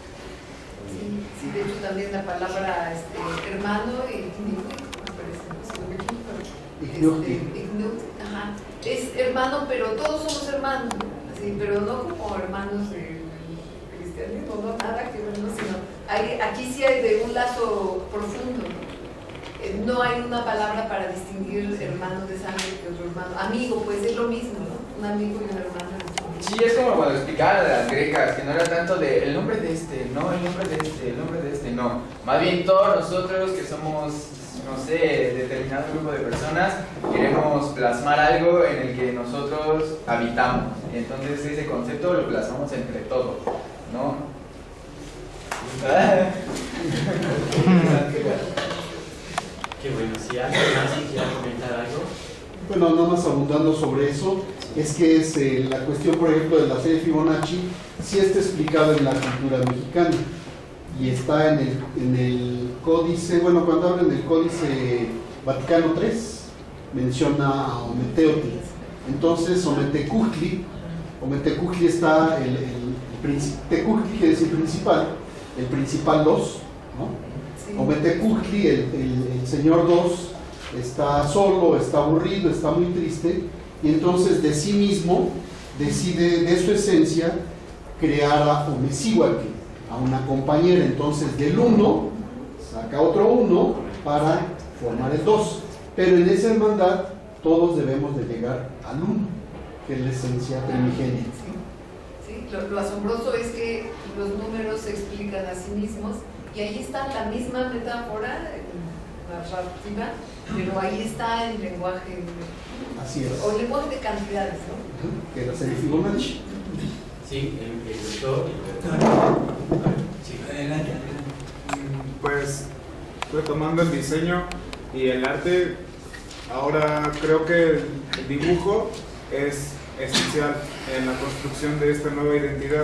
A: Sí, de hecho también la palabra este, hermano y me parece, si no me equivoco, este, ignut, ajá, es hermano, pero todos somos hermanos, así, pero no como hermanos del cristianismo, no nada que ver, no, sino hay, aquí sí hay de un lazo profundo, ¿no? Eh, no hay una palabra para distinguir hermano de sangre que otro hermano, amigo, pues es lo mismo, ¿no? Un amigo y un hermano.
D: Sí, es como cuando explicaban de las grecas, que no era tanto de el nombre de este, no, el nombre de este, el nombre de este, no. Más bien todos nosotros que somos, no sé, determinado grupo de personas, queremos plasmar algo en el que nosotros habitamos. Y entonces ese concepto lo plasmamos entre todos, ¿no?
B: Qué bueno, si alguien más quiere comentar algo.
C: Bueno, nada más abundando sobre eso, es que es eh, la cuestión, por ejemplo, de la serie Fibonacci, sí está explicado en la cultura mexicana y está en el, en el códice, bueno, cuando hablan del códice Vaticano tres, menciona a Ometeotl. Entonces, Ometecujli, Ometecujli está, el, el, el principal, Tecujli quiere decir principal, el principal dos, ¿no? Sí. Ometecujli, el, el, el señor dos, está solo, está aburrido, está muy triste, y entonces de sí mismo decide, de su esencia, crear a Omecihuatl, a una compañera. Entonces del uno saca otro uno para formar el dos. Pero en esa hermandad todos debemos de llegar al uno, que es la esencia primigenia.
A: Sí, sí. Lo, lo asombroso es que los números se explican a sí mismos y ahí está la misma metáfora narrativa, pero ahí está el lenguaje,
C: así es,
A: o el lenguaje de cantidades, ¿no?
C: Que es la serie Fibonacci.
B: Sí, el, el doctor.
E: Sí, adelante, adelante. Pues retomando el diseño y el arte, ahora creo que el dibujo es esencial en la construcción de esta nueva identidad.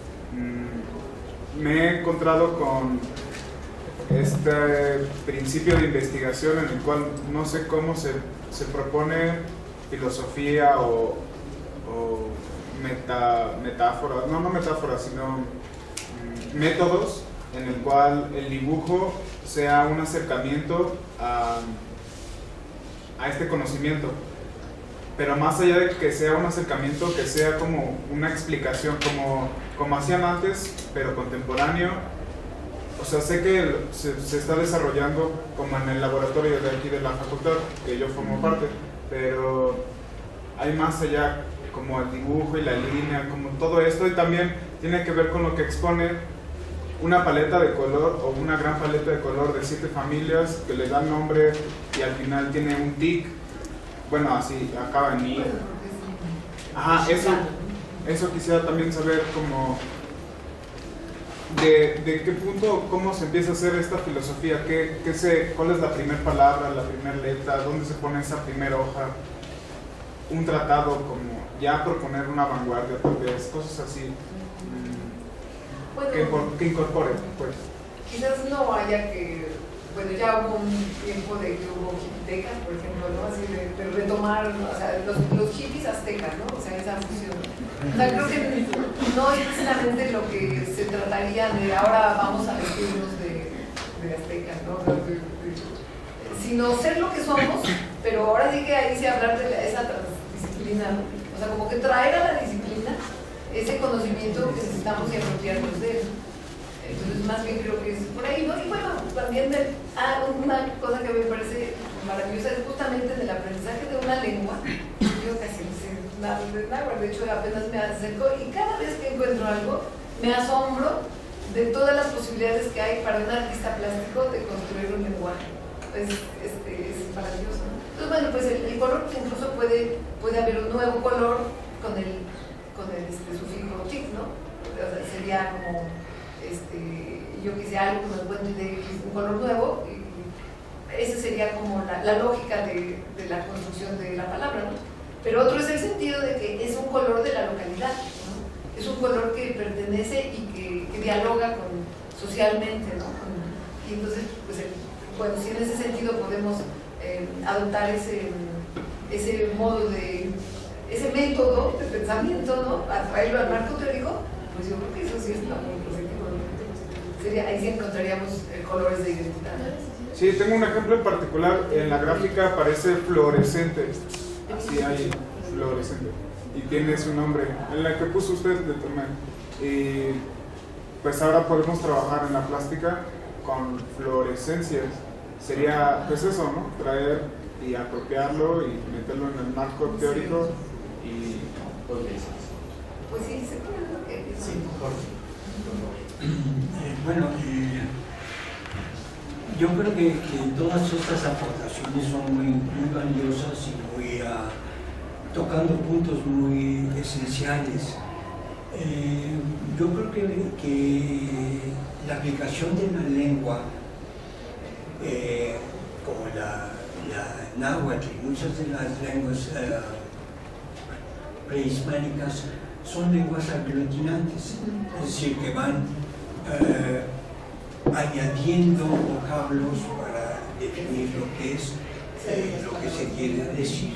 E: Me he encontrado con este principio de investigación en el cual no sé cómo se, se propone filosofía o, o meta, metáforas, no, no metáforas, sino mm, métodos en el cual el dibujo sea un acercamiento a, a este conocimiento, pero más allá de que sea un acercamiento, que sea como una explicación, como, como hacían antes, pero contemporáneo. O sea, sé que se, se está desarrollando como en el laboratorio de aquí de la facultad, que yo formo parte, pero hay más allá, como el dibujo y la línea, como todo esto, y también tiene que ver con lo que expone una paleta de color o una gran paleta de color de siete familias que le dan nombre y al final tiene un tic, bueno, así acaba en i. Ajá, eso, eso quisiera también saber como de, de qué punto, cómo se empieza a hacer esta filosofía, qué, qué se, cuál es la primera palabra, la primera letra, dónde se pone esa primera hoja, un tratado como ya proponer una vanguardia tal vez, cosas así.
A: Bueno,
E: que, que incorpore, pues.
A: Quizás no haya que, bueno, ya hubo un tiempo de que hubo hipitecas, por ejemplo, ¿no? Así de, de retomar, ¿no? O sea, los, los hippies aztecas, ¿no? O sea, esa fusión. O sea, creo que no es precisamente lo que se trataría de ahora vamos a vestirnos de, de aztecas, ¿no? O sea, de, de, sino ser lo que somos, pero ahora sí que ahí se hablar de la, esa transdisciplina, ¿no? O sea, como que traer a la disciplina ese conocimiento que necesitamos y apropiarnos de él. Entonces, más bien creo que es por ahí, ¿no? Y bueno, también de, ah, una cosa que me parece maravillosa es justamente en el aprendizaje de una lengua. Yo casi no sé nada de náhuatl, de hecho apenas me acerco y cada vez que encuentro algo me asombro de todas las posibilidades que hay para un artista plástico de construir un lenguaje. Es, este, es maravilloso, ¿no? Entonces, bueno, pues el, el color pues incluso puede, puede haber un nuevo color con el con el este, sufijo tic, ¿no? O sea, sería como, este, yo quise algo que me encuentre de un color nuevo, y esa sería como la, la lógica de, de la construcción de la palabra, ¿no? Pero otro es el sentido de que es un color de la localidad, ¿no? Es un color que pertenece y que, que dialoga con, socialmente, ¿no? Y entonces, pues, el, bueno, si en ese sentido podemos eh, adoptar ese, ese modo de ese método de pensamiento, ¿no? A traerlo al marco teórico, pues yo creo que eso sí está muy positivo, ¿no? Sería, ahí sí encontraríamos eh, colores de identidad.
E: Sí, tengo un ejemplo en particular, en la gráfica aparece fluorescente, así hay fluorescente, y tiene su nombre, en la que puso usted de tomar. Y pues ahora podemos trabajar en la plástica con fluorescencias, sería pues eso, ¿no? Traer y apropiarlo y meterlo en el marco teórico. Y
A: pues sí, se puede lo que es.
B: Sí, Jorge.
F: Eh, bueno, eh, yo creo que, que todas estas aportaciones son muy, muy valiosas y muy uh, tocando puntos muy esenciales. Eh, yo creo que, que la aplicación de la lengua, eh, como la, la náhuatl y muchas de las lenguas uh, prehispánicas, son lenguas aglutinantes, es decir, que van eh, añadiendo vocablos para definir lo que es, eh, lo que se quiere decir.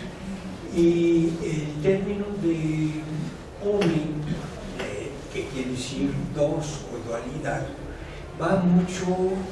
F: Y el término de omi, eh, que quiere decir dos o dualidad, va mucho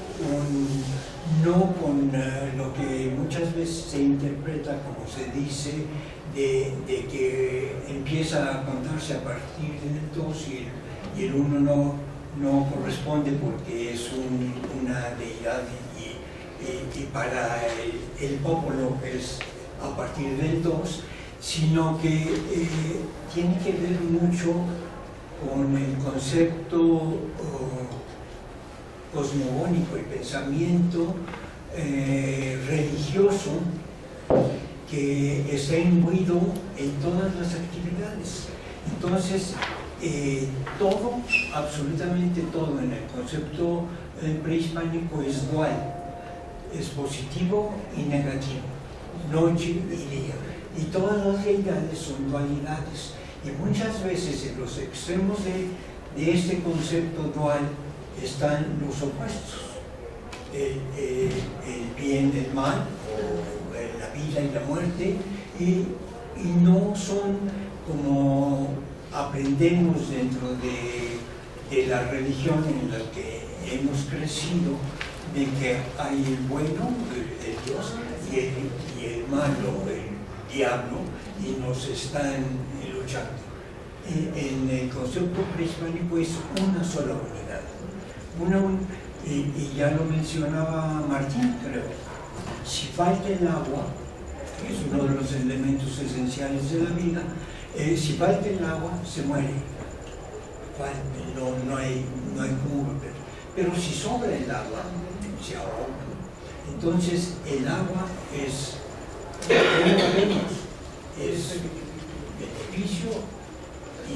F: con, no con uh, lo que muchas veces se interpreta, como se dice, de, de que empieza a contarse a partir del dos y el, y el uno no, no corresponde porque es un, una deidad y, y, y para el, el pueblo es a partir del dos, sino que eh, tiene que ver mucho con el concepto oh, cosmogónico, el pensamiento eh, religioso que está imbuido en todas las actividades. Entonces, eh, todo, absolutamente todo en el concepto eh, prehispánico es dual, es positivo y negativo, noche y día. Y todas las deidades son dualidades. Y muchas veces en los extremos de, de este concepto dual están los opuestos. El, el, el bien, el mal, o la vida y la muerte, y, y no son como aprendemos dentro de, de la religión en la que hemos crecido, de que hay el bueno, el, el Dios, y el, y el malo, el diablo, y nos están luchando. En el concepto prehispánico es una sola unidad. Una, y, y ya lo mencionaba Martín, creo. Si falta el agua, que es uno de los elementos esenciales de la vida, eh, si falta el agua, se muere. No, no hay, no hay cómo volver. Pero si sobra el agua, se ahoga. Entonces, el agua es, ¿cómo lo vemos? Es beneficio y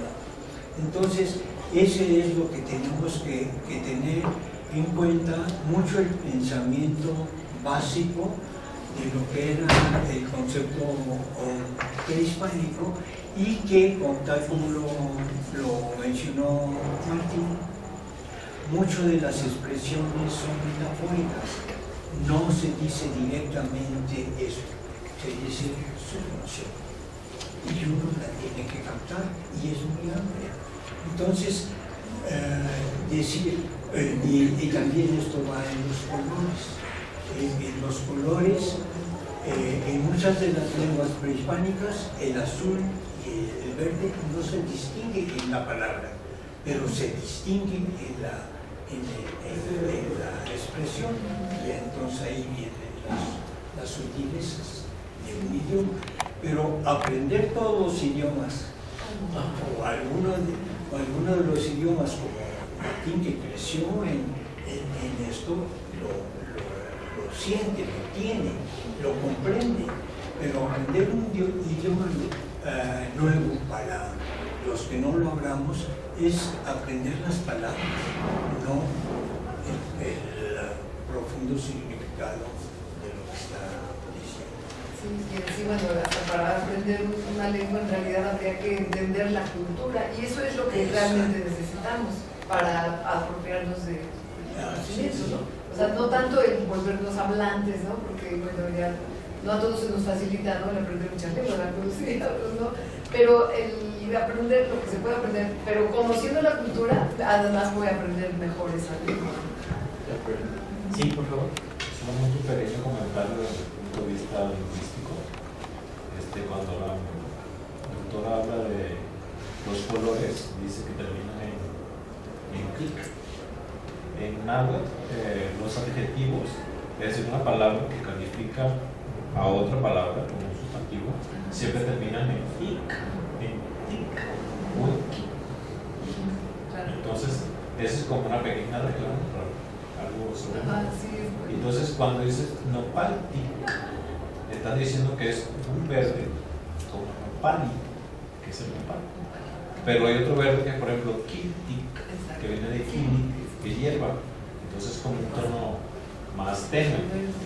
F: no. Entonces, ese es lo que tenemos que, que tener en cuenta, mucho el pensamiento básico de lo que era el concepto prehispánico, y que, tal como lo, lo mencionó Martín, muchas de las expresiones son metafóricas, no se dice directamente eso, se dice su función, y uno la tiene que captar, y es muy amplia. Entonces, eh, decir, eh, y, y también esto va en los colores. En, en los colores, eh, en muchas de las lenguas prehispánicas, el azul y el verde no se distingue en la palabra, pero se distinguen en la, en, en, en la expresión, y entonces ahí vienen las, las sutilezas de un idioma. Pero aprender todos los idiomas, o algunos de, o alguno de los idiomas, como Martín, que creció en, en, en esto, lo lo siente, lo tiene, lo comprende, pero aprender un idioma uh, nuevo para los que no lo hablamos es aprender las palabras, no el, el uh, profundo significado de lo que está diciendo.
A: Sí, y encima, bueno, hasta para aprender una lengua en realidad habría que entender la cultura, y eso es lo que realmente necesitamos para apropiarnos de conocimiento, ¿no? O sea, no tanto el volvernos hablantes, ¿no? Porque, bueno, ya no a todos se nos facilita, ¿no? El aprender muchas lenguas, algunos sí, otros no. Pero el aprender lo que se puede aprender, pero conociendo la cultura, además voy a aprender mejor esa lengua.
B: Sí, por favor.
G: Solamente un pequeño comentario desde el punto de vista lingüístico. Este, cuando la doctora habla de los colores, dice que terminan en, en clic. En náhuatl, eh, los adjetivos, es decir, una palabra que califica a otra palabra como un sustantivo, siempre terminan en ic, en tic o en ki. Entonces, eso es como una pequeña regla, algo sobre.
A: Ah, sí, es bueno.
G: Entonces, cuando dices nopaltic, estás diciendo que es un verde como nopali, que es el nopal. Pero hay otro verde que es, por ejemplo, kiltic, que viene de kili, de hierba, entonces con un tono más tenue.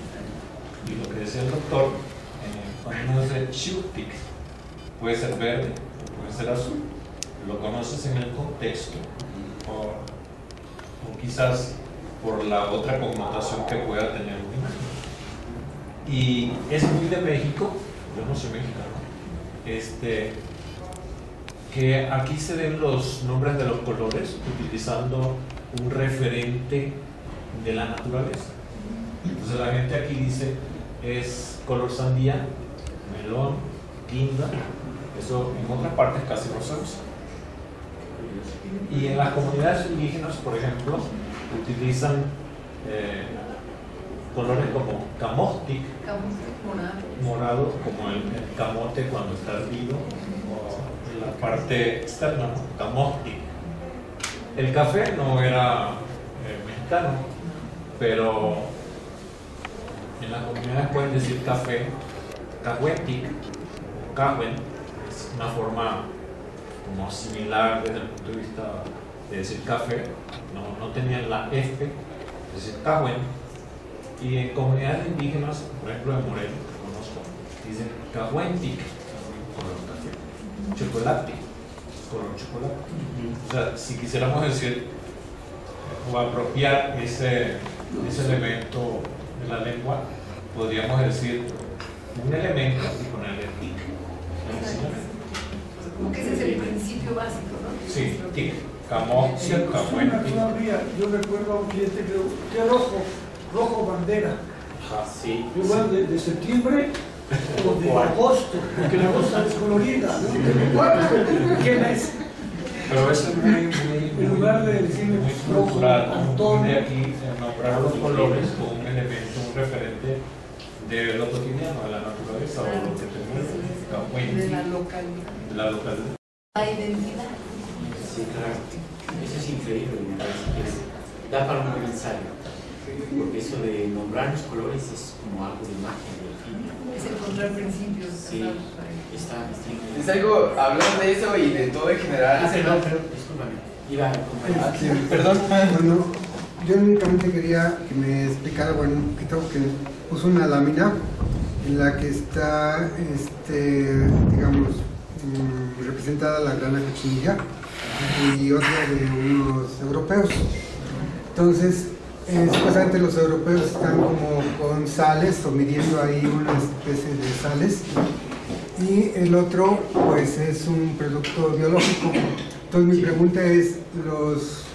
G: Y lo que decía el doctor, eh, cuando uno dice chiltic, puede ser verde, puede ser azul, lo conoces en el contexto, o, o quizás por la otra connotación que pueda tener una imagen. Y es muy de México, yo no soy mexicano, este, que aquí se den los nombres de los colores utilizando un referente de la naturaleza. Entonces la gente aquí dice es color sandía, melón, guinda, eso en otras partes casi no se usa. Y en las comunidades indígenas, por ejemplo, utilizan eh, colores como camotic, morado, como el, el camote cuando está hervido, o en la parte externa, ¿no? Camotic. El café no era eh, mexicano, pero en las comunidades pueden decir café, cahuetic, o cahuen, es una forma como similar desde el punto de vista de decir café, no, no tenían la F, es decir, cahuen. Y en comunidades indígenas, por ejemplo en Morelos, que conozco, dicen cahuentic, color café, chocolate, color chocolate. O sea, si quisiéramos decir o apropiar ese, ese elemento de la lengua, podríamos decir un elemento y ponerle tic.
A: Como que ese es el principio básico, ¿no?
G: Sí, tic, camó,
H: Se acostumbra
G: cahuentic.
H: todavía, yo recuerdo a un cliente que ¿qué rojo? Rojo bandera.
B: Ajá, sí.
H: Igual de, de septiembre o de agosto, porque la rosa es colorida, ¿no? ¿Quién es?
G: Pero eso es muy, muy,
H: En lugar de decir
G: muy
H: rojo,
G: cultural,
H: Antón,
G: muy de aquí, eh, nombrar los colores como un elemento, un referente de lo cotidiano, de la naturaleza o lo que tenemos,
A: de la localidad.
G: de la localidad.
A: La identidad.
B: Sí, claro. Eso es increíble, me parece que es, da para un buen ensayo. Porque eso de nombrar los colores es como algo de magia, de alquimia.
A: Es encontrar principios.
B: Sí, está, está increíble.
D: Es algo, hablando de eso y de todo en general.
B: Ah, perdón, perdón, discúlpame. Iba a acompañar.
I: Sí, perdón. Bueno, yo únicamente quería que me explicara, bueno, un poquito, que puso una lámina en la que está, este, digamos, mmm, representada la grana cochinilla y otra de unos europeos. Entonces, eh, supuestamente los europeos están como con sales o midiendo ahí una especie de sales, y el otro pues es un producto biológico. Entonces mi pregunta es, los,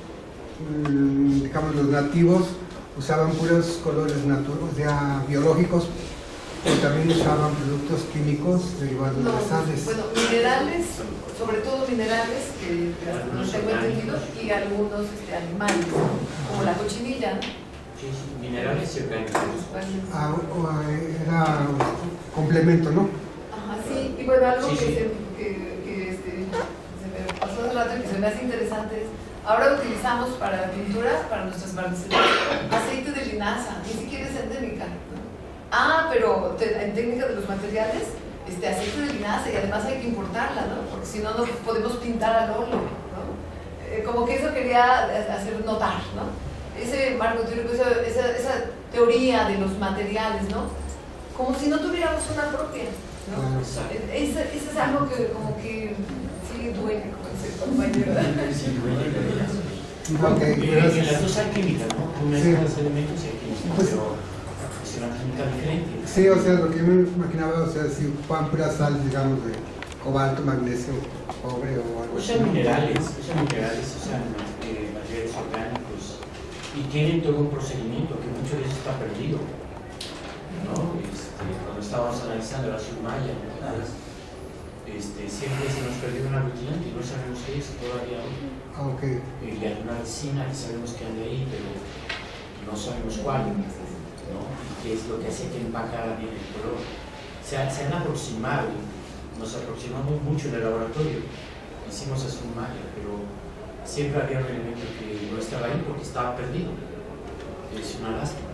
I: digamos, los nativos usaban puros colores naturales, o sea, biológicos, o también usaban productos químicos derivados
A: No,
I: de sales.
A: bueno, minerales, sobre todo minerales, que hasta no tengo entendido, y algunos este, animales, como la cochinilla.
B: Sí, sí, minerales y orgánicos.
I: Ah, o, era complemento, ¿no?
A: Ajá, sí, y bueno, algo
B: Sí,
A: que,
B: sí.
A: Se, que, que este, se me pasó hace rato y que se me hace interesante es, ahora utilizamos para la pintura, para nuestras barnicerías, aceite de linaza, ni siquiera es endémica, ¿no? Ah, pero te, en técnica de los materiales, este aceite de linaza, y además hay que importarla, ¿no? Porque si no, no podemos pintar al óleo, ¿no? Eh, como que eso quería hacer notar, ¿no? Ese marco teórico, esa, esa, esa teoría de los materiales, ¿no? Como si no tuviéramos una propia, ¿no? Eso es algo que como que sí duele, como dice el compañero.
B: Sí, duele, duele.
I: Ok,
B: En
I: gracias.
B: las dos hay química, ¿no? Una
I: Sí.
B: es los elementos y hay química,
I: Pues-
B: pero es una química diferente.
I: Sí, o sea, lo que yo me imaginaba, o sea, si ocupaban pura sal, digamos, de cobalto, magnesio, cobre o algo así.
B: Usan minerales, usan minerales, usan eh, materiales orgánicos y tienen todo un procedimiento que mucho de eso está perdido, ¿no? Este, cuando estábamos analizando la submaya, ¿no? este, siempre se nos perdió un aglutinante y no sabemos qué es todavía hoy.
I: Ah, ok.
B: Y hay una resina que sabemos que anda ahí, pero no sabemos cuál, ¿no? Y qué es lo que hace que empacara bien el color. Se, ha- se han aproximado, nos aproximamos mucho en el laboratorio, hicimos a submaya, pero siempre había un elemento que no estaba ahí porque estaba perdido. Es una lástima.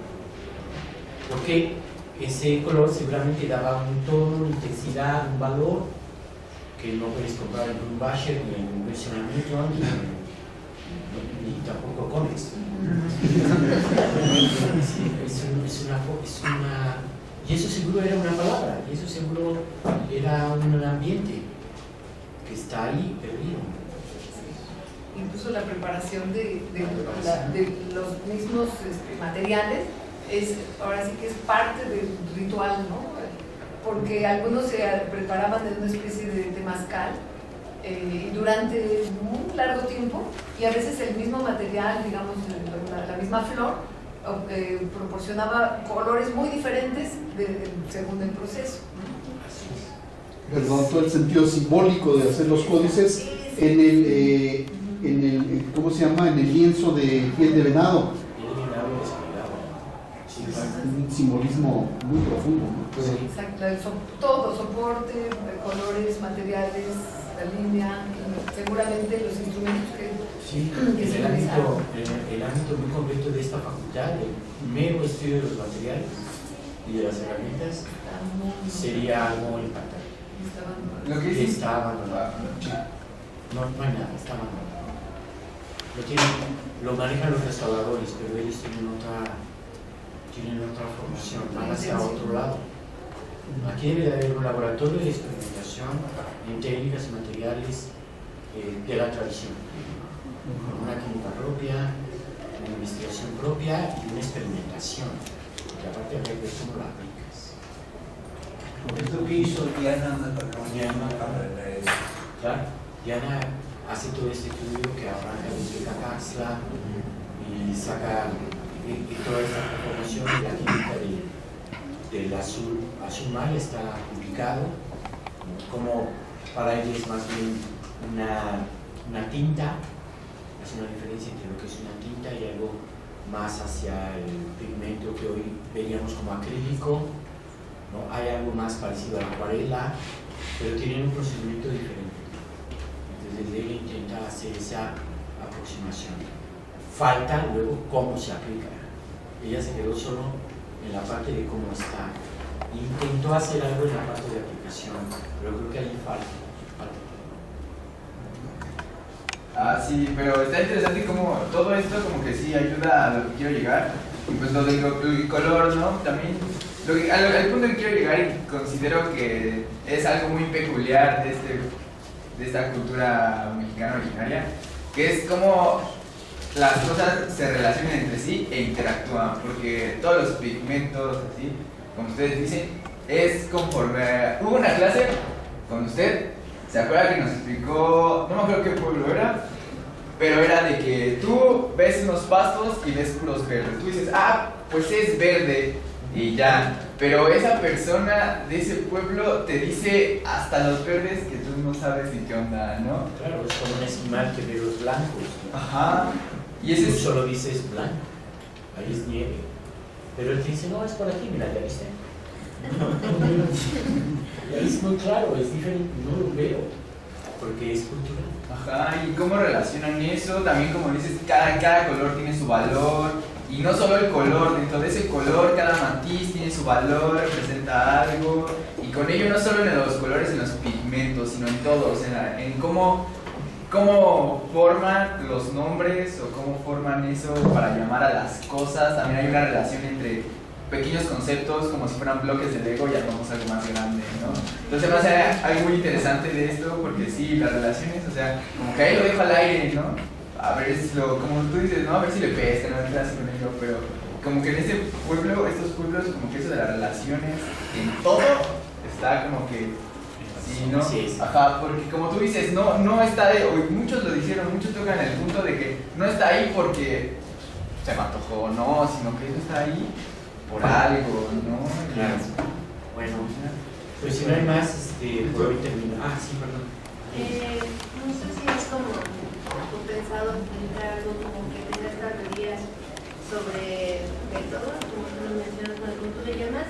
B: Porque ese color seguramente daba un tono, una intensidad, un valor que no puedes comprar en un Basher, ni en un versionamiento, ni, ni tampoco Conex. Sí, es, un- es una, fo- es una. Y eso seguro era una palabra, y eso seguro era un ambiente que está ahí perdido.
A: Incluso la preparación de, de, la- de los mismos este, materiales es, ahora sí que es parte del ritual, ¿no? Porque algunos se preparaban en una especie de temazcal eh, y durante un largo tiempo, y a veces el mismo material, digamos, la, la misma flor, eh, proporcionaba colores muy diferentes de- de- según el proceso, ¿no?
C: perdón, todo el sentido simbólico de hacer los códices en el, eh, en el, ¿cómo se llama? En el lienzo de piel de venado.
B: Piel de venado desplegado. Sí,
C: Es un simbolismo muy profundo, ¿no?
A: Sí, exacto, el so- todo, soporte, colores, materiales, la línea, y seguramente los instrumentos que,
B: sí,
A: que
B: en
A: se
B: el ámbito,
A: utilizaron.
B: en el ámbito muy concreto de esta facultad, el mero estudio de los materiales y de las herramientas
A: Está muy-
B: sería algo impactante.
A: estaban-
D: Lo que
B: Que
D: sí.
B: está abandonado. No, no hay nada, está abandonado. Lo, tienen, lo manejan los restauradores, pero ellos tienen otra, tienen otra formación, van hacia otro lado. Aquí debe de haber un laboratorio de experimentación en técnicas y materiales eh, de la tradición, con una química propia, una investigación propia y una experimentación, porque aparte habría que ver cómo la aplicas.
F: Esto que hizo Diana Macarrón,
B: Claro, Diana hace todo este estudio que arranca desde Cacaxtla y saca y, y toda esta información de la química de, del azul, azul mar está publicado, como para ella es más bien una, una tinta, hace una diferencia entre lo que es una tinta y algo más hacia el pigmento que hoy veríamos como acrílico, ¿no? Hay algo más parecido a la acuarela, pero tienen un procedimiento diferente. Entonces ella intenta hacer esa aproximación. Falta luego cómo se aplica. Ella se quedó solo en la parte de cómo está. Intentó hacer algo en la parte de aplicación, pero creo que ahí falta. falta.
D: Ah, sí, pero está interesante como todo esto como que sí ayuda a lo que quiero llegar. Y pues lo del lo- el color, ¿no? También, lo que, al, al punto que quiero llegar y considero que es algo muy peculiar de, este, de esta cultura mexicana originaria, que es como las cosas se relacionan entre sí e interactúan, porque todos los pigmentos, así, como ustedes dicen, es conforme... Hubo una clase con usted, ¿se acuerda que nos explicó, no me acuerdo qué pueblo era, pero era de que tú ves unos pastos y ves puros verdes, tú dices, ah, pues es verde y ya, pero esa persona de ese pueblo te dice hasta los verdes que tú no sabes ni qué onda, ¿no?
B: Claro, es como un esquimal que ve los blancos.
D: Ajá, y
B: Y
D: ese
B: tú
D: es...
B: solo dices blanco, ahí es nieve. Pero él te dice, no, es por aquí, mira, ya viste. Y es muy claro, es diferente, no lo veo, porque es cultural.
D: Ajá, y cómo relacionan eso, también como dices, cada, cada color tiene su valor, y no solo el color, dentro de ese color cada matiz tiene su valor, representa algo, y con ello no solo en los colores, en los pigmentos, sino en todos, en, la- en cómo, cómo forman los nombres o cómo forman eso para llamar a las cosas, también hay una relación entre pequeños conceptos como si fueran bloques de Lego y armamos algo más grande, ¿no? Entonces me hace algo muy interesante de esto porque sí, las relaciones, o sea, como que ahí lo dejo al aire, ¿no? A ver si lo, como tú dices, ¿no? A ver si le pescan, a ver qué hace con ello, pero como que en este pueblo, estos pueblos, como que eso de las relaciones en todo está como que, sí, ¿no?
B: Sí, sí.
D: Ajá, porque como tú dices, no, no está de, o muchos lo dijeron, muchos tocan el punto de que no está ahí porque se me antojó, no, sino que eso está ahí por algo, ¿no?
B: Claro. Bueno, pues si no hay más, este, por hoy termino. Ah, sí, perdón.
J: Eh, no sé si es como compensado publicar algo como que tenga estas teorías sobre métodos, como tú lo mencionas, bueno, como tú le llamas,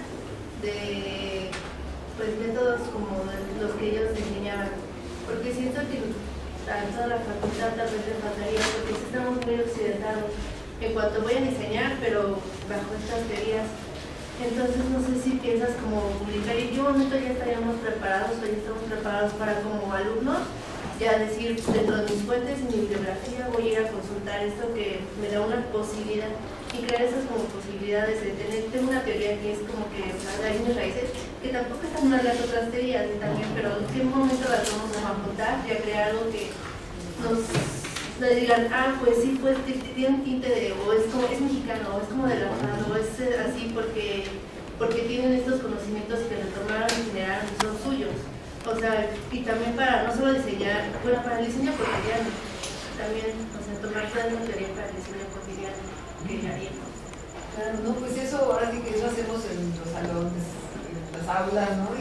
J: de pues métodos como los que ellos enseñaban. Porque siento que a toda la facultad tal vez les faltaría, porque sí estamos muy occidentales en cuanto voy a diseñar, pero bajo estas teorías. Entonces no sé si piensas como publicar, y en qué momento ya estaríamos preparados o ya estamos preparados para como alumnos ya decir dentro de mis fuentes y mi bibliografía voy a ir a consultar esto que me da una posibilidad y crear esas como posibilidades de tener, tengo una teoría que es como que raíces raíces, que tampoco están mal las otras teorías también, pero en qué momento las vamos a apuntar y a crear algo que nos le digan, ah, pues sí, pues tiene un tinte de, o es como, es mexicano, o es como de la zona, o es así porque, porque tienen estos conocimientos que retomaron y generaron y son suyos. O sea, y también para no solo diseñar, bueno, para el diseño cotidiano, también, o sea, tomar toda esa teoría para el diseño cotidiano que haríamos.
A: Claro, no, pues eso ahora sí que eso hacemos en los salones, en las aulas, ¿no? Y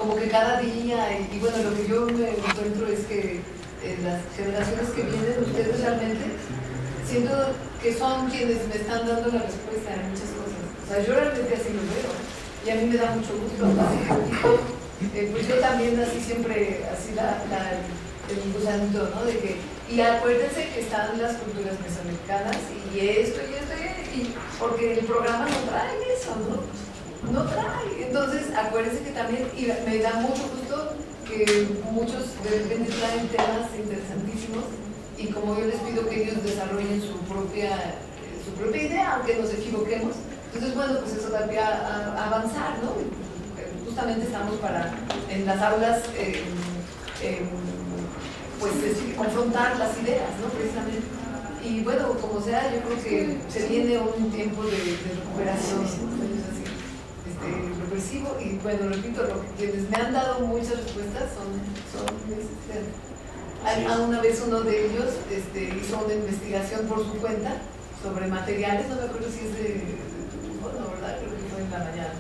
A: como que cada día, y, y bueno, lo que yo me encuentro es que en las generaciones que vienen, ustedes realmente, siento que son quienes me están dando la respuesta en muchas cosas. O sea, yo realmente así lo veo, y a mí me da mucho gusto. Así, eh, pues yo también así siempre, así la, la, el gusanito, ¿no? De que, y acuérdense que están las culturas mesoamericanas, y esto, y esto, y porque el programa no trae eso, ¿no? No trae. Entonces, acuérdense que también, y me da mucho gusto que muchos de repente traen temas interesantísimos, y como yo les pido que ellos desarrollen su propia, su propia idea, aunque nos equivoquemos, entonces, bueno, pues eso da pie a, a avanzar, ¿no? Justamente estamos para, en las aulas, eh, eh, pues es, confrontar las ideas, ¿no? Precisamente. Y bueno, como sea, yo creo que se viene un tiempo de, de recuperación, ¿no? Así, este, represivo, y bueno, repito, lo que quienes me han dado muchas respuestas son, son este, hay, a una vez uno de ellos este, hizo una investigación por su cuenta sobre materiales, no me acuerdo si es de, bueno, ¿verdad? Creo que fue en la mañana.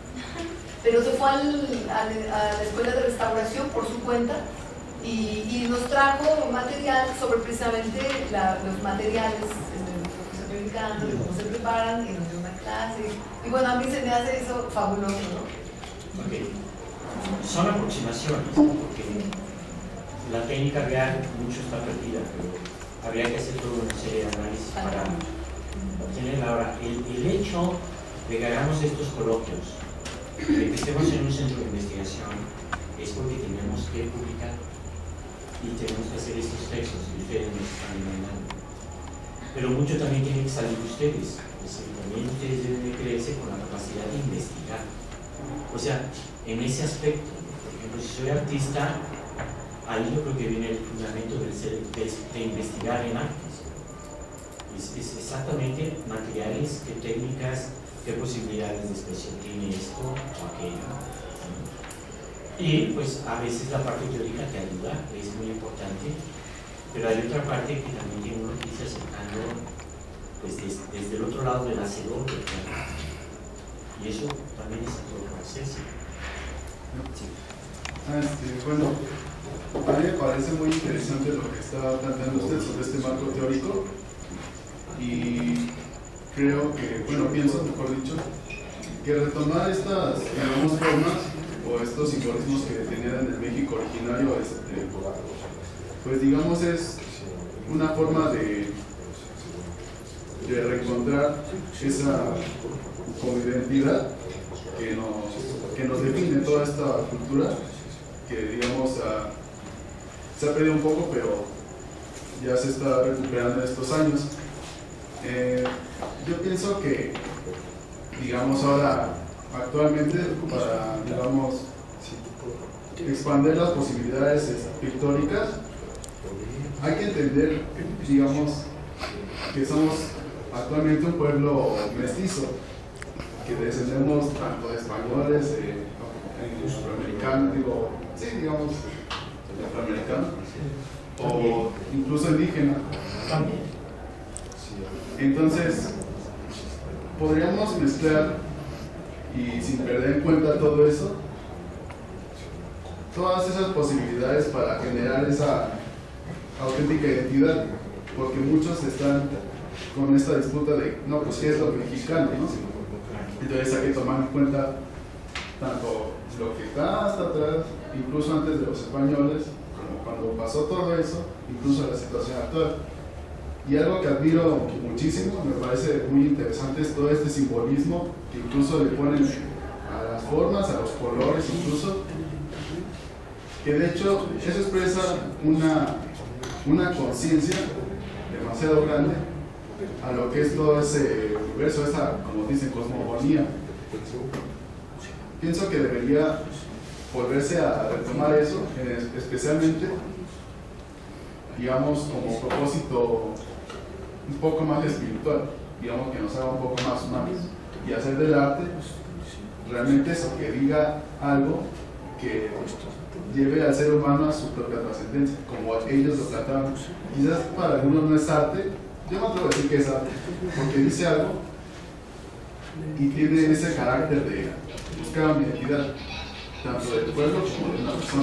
A: Pero se fue al, a, a la escuela de restauración por su cuenta y, y nos trajo material sobre precisamente la, los materiales americanos, de cómo se preparan, y nos dio una clase. Y bueno, a mí se me hace eso fabuloso, ¿no?
B: Okay. Son aproximaciones, porque la técnica real mucho está perdida, pero habría que hacer todo una serie de análisis para obtener. Ahora, el, el hecho de que hagamos estos coloquios, de que estemos en un centro de investigación, es porque tenemos que publicar y tenemos que hacer estos textos y ustedes nos están demandando. Pero mucho también tiene que salir de ustedes, es decir, también ustedes deben de creerse con la capacidad de investigar. O sea, en ese aspecto, por ejemplo, si soy artista, ahí yo creo que viene el fundamento del ser, de, de investigar en artes. Es, es exactamente materiales, qué técnicas, qué posibilidades de expresión tiene esto o aquello. Y pues a veces la parte teórica te ayuda, es muy importante, pero hay otra parte que también tiene uno que irse acercando pues, des, desde el otro lado del hacedor del tema. Y eso también es todo el proceso.
K: Sí. Ah, este, bueno, a mí me parece muy interesante lo que está planteando usted sobre este marco teórico, y creo que, bueno, pienso, mejor dicho, que retomar estas, digamos, formas o estos simbolismos que tenían en el México originario, este, pues digamos es una forma de, de reencontrar esa como identidad que nos, que nos define toda esta cultura, que digamos a, se ha perdido un poco, pero ya se está recuperando en estos años. Eh, yo pienso que, digamos ahora, actualmente, para, digamos, expandir las posibilidades pictóricas, hay que entender, digamos, que somos actualmente un pueblo mestizo, que descendemos tanto de españoles, eh, afroamericanos, digo, sí, digamos, afroamericanos, o incluso indígena. Entonces, podríamos mezclar, y sin perder en cuenta todo eso, todas esas posibilidades para generar esa auténtica identidad, porque muchos están con esta disputa de, no, pues ¿qué es lo mexicano? ¿No? Entonces hay que tomar en cuenta tanto lo que está hasta atrás, incluso antes de los españoles, como cuando pasó todo eso, incluso la situación actual. Y algo que admiro muchísimo, me parece muy interesante, es todo este simbolismo que incluso le ponen a las formas, a los colores incluso, que de hecho eso expresa una, una conciencia demasiado grande a lo que es todo ese universo, esa, como dicen, cosmogonía. Pienso que debería volverse a retomar eso, especialmente, digamos, como propósito un poco más espiritual, digamos, que nos haga un poco más humanos, y hacer del arte realmente eso, que diga algo que lleve al ser humano a su propia trascendencia, como ellos lo trataban. Quizás para algunos no es arte, yo no atrevo a decir que es arte, porque dice algo y tiene ese carácter de buscar una identidad, tanto del pueblo como de la persona.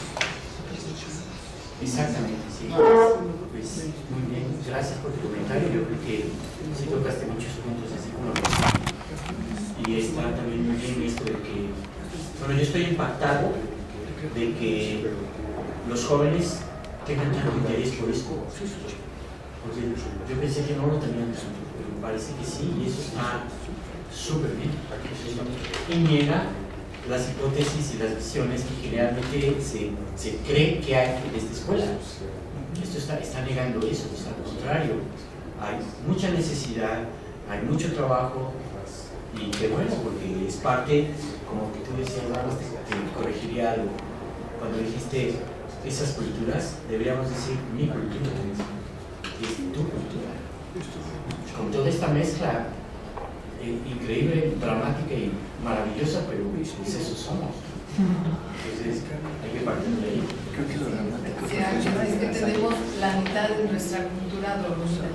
B: Exactamente, sí. Pues muy bien, gracias por tu comentario. Yo creo que sí tocaste muchos puntos, así como los. Y está también muy bien esto de que, bueno, yo estoy impactado de que los jóvenes tengan tanto interés por esto. Porque yo pensé que no lo tenían tanto, pero parece que sí, y eso está súper bien. Y niega las hipótesis y las visiones que generalmente se, se cree que hay en esta escuela. Esto está, está negando eso, está al contrario. Hay mucha necesidad, hay mucho trabajo, y qué bueno, porque es parte, como que tú decías, vamos, te, te corregiría algo. Cuando dijiste esas culturas, deberíamos decir mi cultura, es tu cultura. Con toda esta mezcla eh, increíble, dramática y maravillosa, pero pues eso somos. Entonces hay que partir de ahí.
A: O sea, es que tenemos la mitad de nuestra cultura dormida.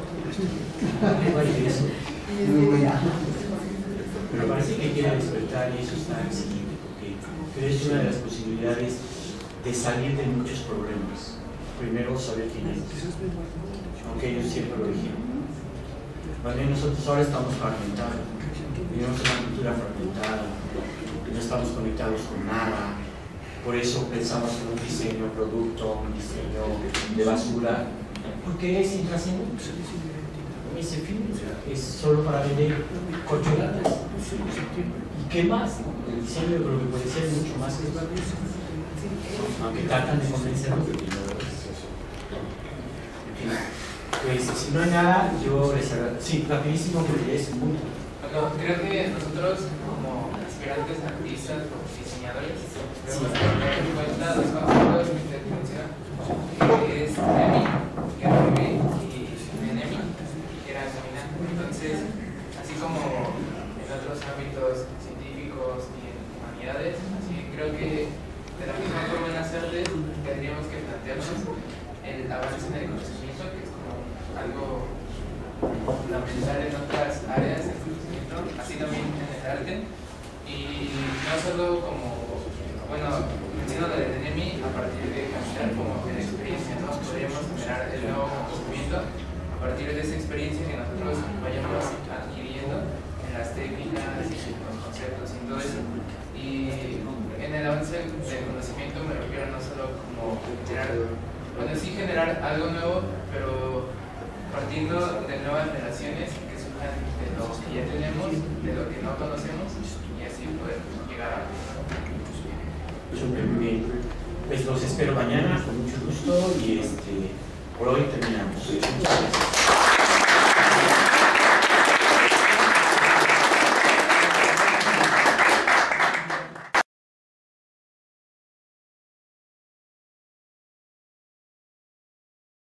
B: Pero parece que quiere despertar y eso está excelente, porque creo que es una de las posibilidades de salir de muchos problemas. Primero, saber quién es, aunque ellos siempre lo dijeron. Más bien nosotros ahora estamos fragmentados, vivimos una cultura fragmentada, no estamos conectados con nada, por eso pensamos en un diseño producto, un diseño de basura, porque es intrascendente. Ese fin es solo para vender corcholatas. ¿Y qué más? El diseño yo creo que puede ser mucho más que eso. Aunque tratan de convencernos de que no lo es. En fin, pues si no hay nada, yo les agradezco. Sí, rapidísimo, porque es muy.
L: Bueno, creo que nosotros, como aspirantes artistas o diseñadores, debemos tener en cuenta dos conceptos que usted menciona, que es NEMI, que es Rebe, y NEMI, que era caminar. Entonces, así como en otros ámbitos científicos y en humanidades, así creo que de la misma forma en las artes tendríamos que plantearnos el avance en el conocimiento, que es como algo fundamental en otras áreas del conocimiento, así también en el arte, y no solo como, bueno, menciono lo de NEMI a partir de caminar como en experiencia, ¿no? Podríamos generar el nuevo conocimiento a partir de esa experiencia que nosotros vayamos adquiriendo en las técnicas y en los conceptos y todo eso. Y en el avance del conocimiento me refiero no solo como generar, bueno, sí generar algo nuevo, pero partiendo de nuevas relaciones que surjan de lo que ya tenemos, de lo que no conocemos, y así poder llegar a...
B: Súper bien. Pues los espero mañana con mucho gusto y este, por hoy terminamos. Muchas gracias.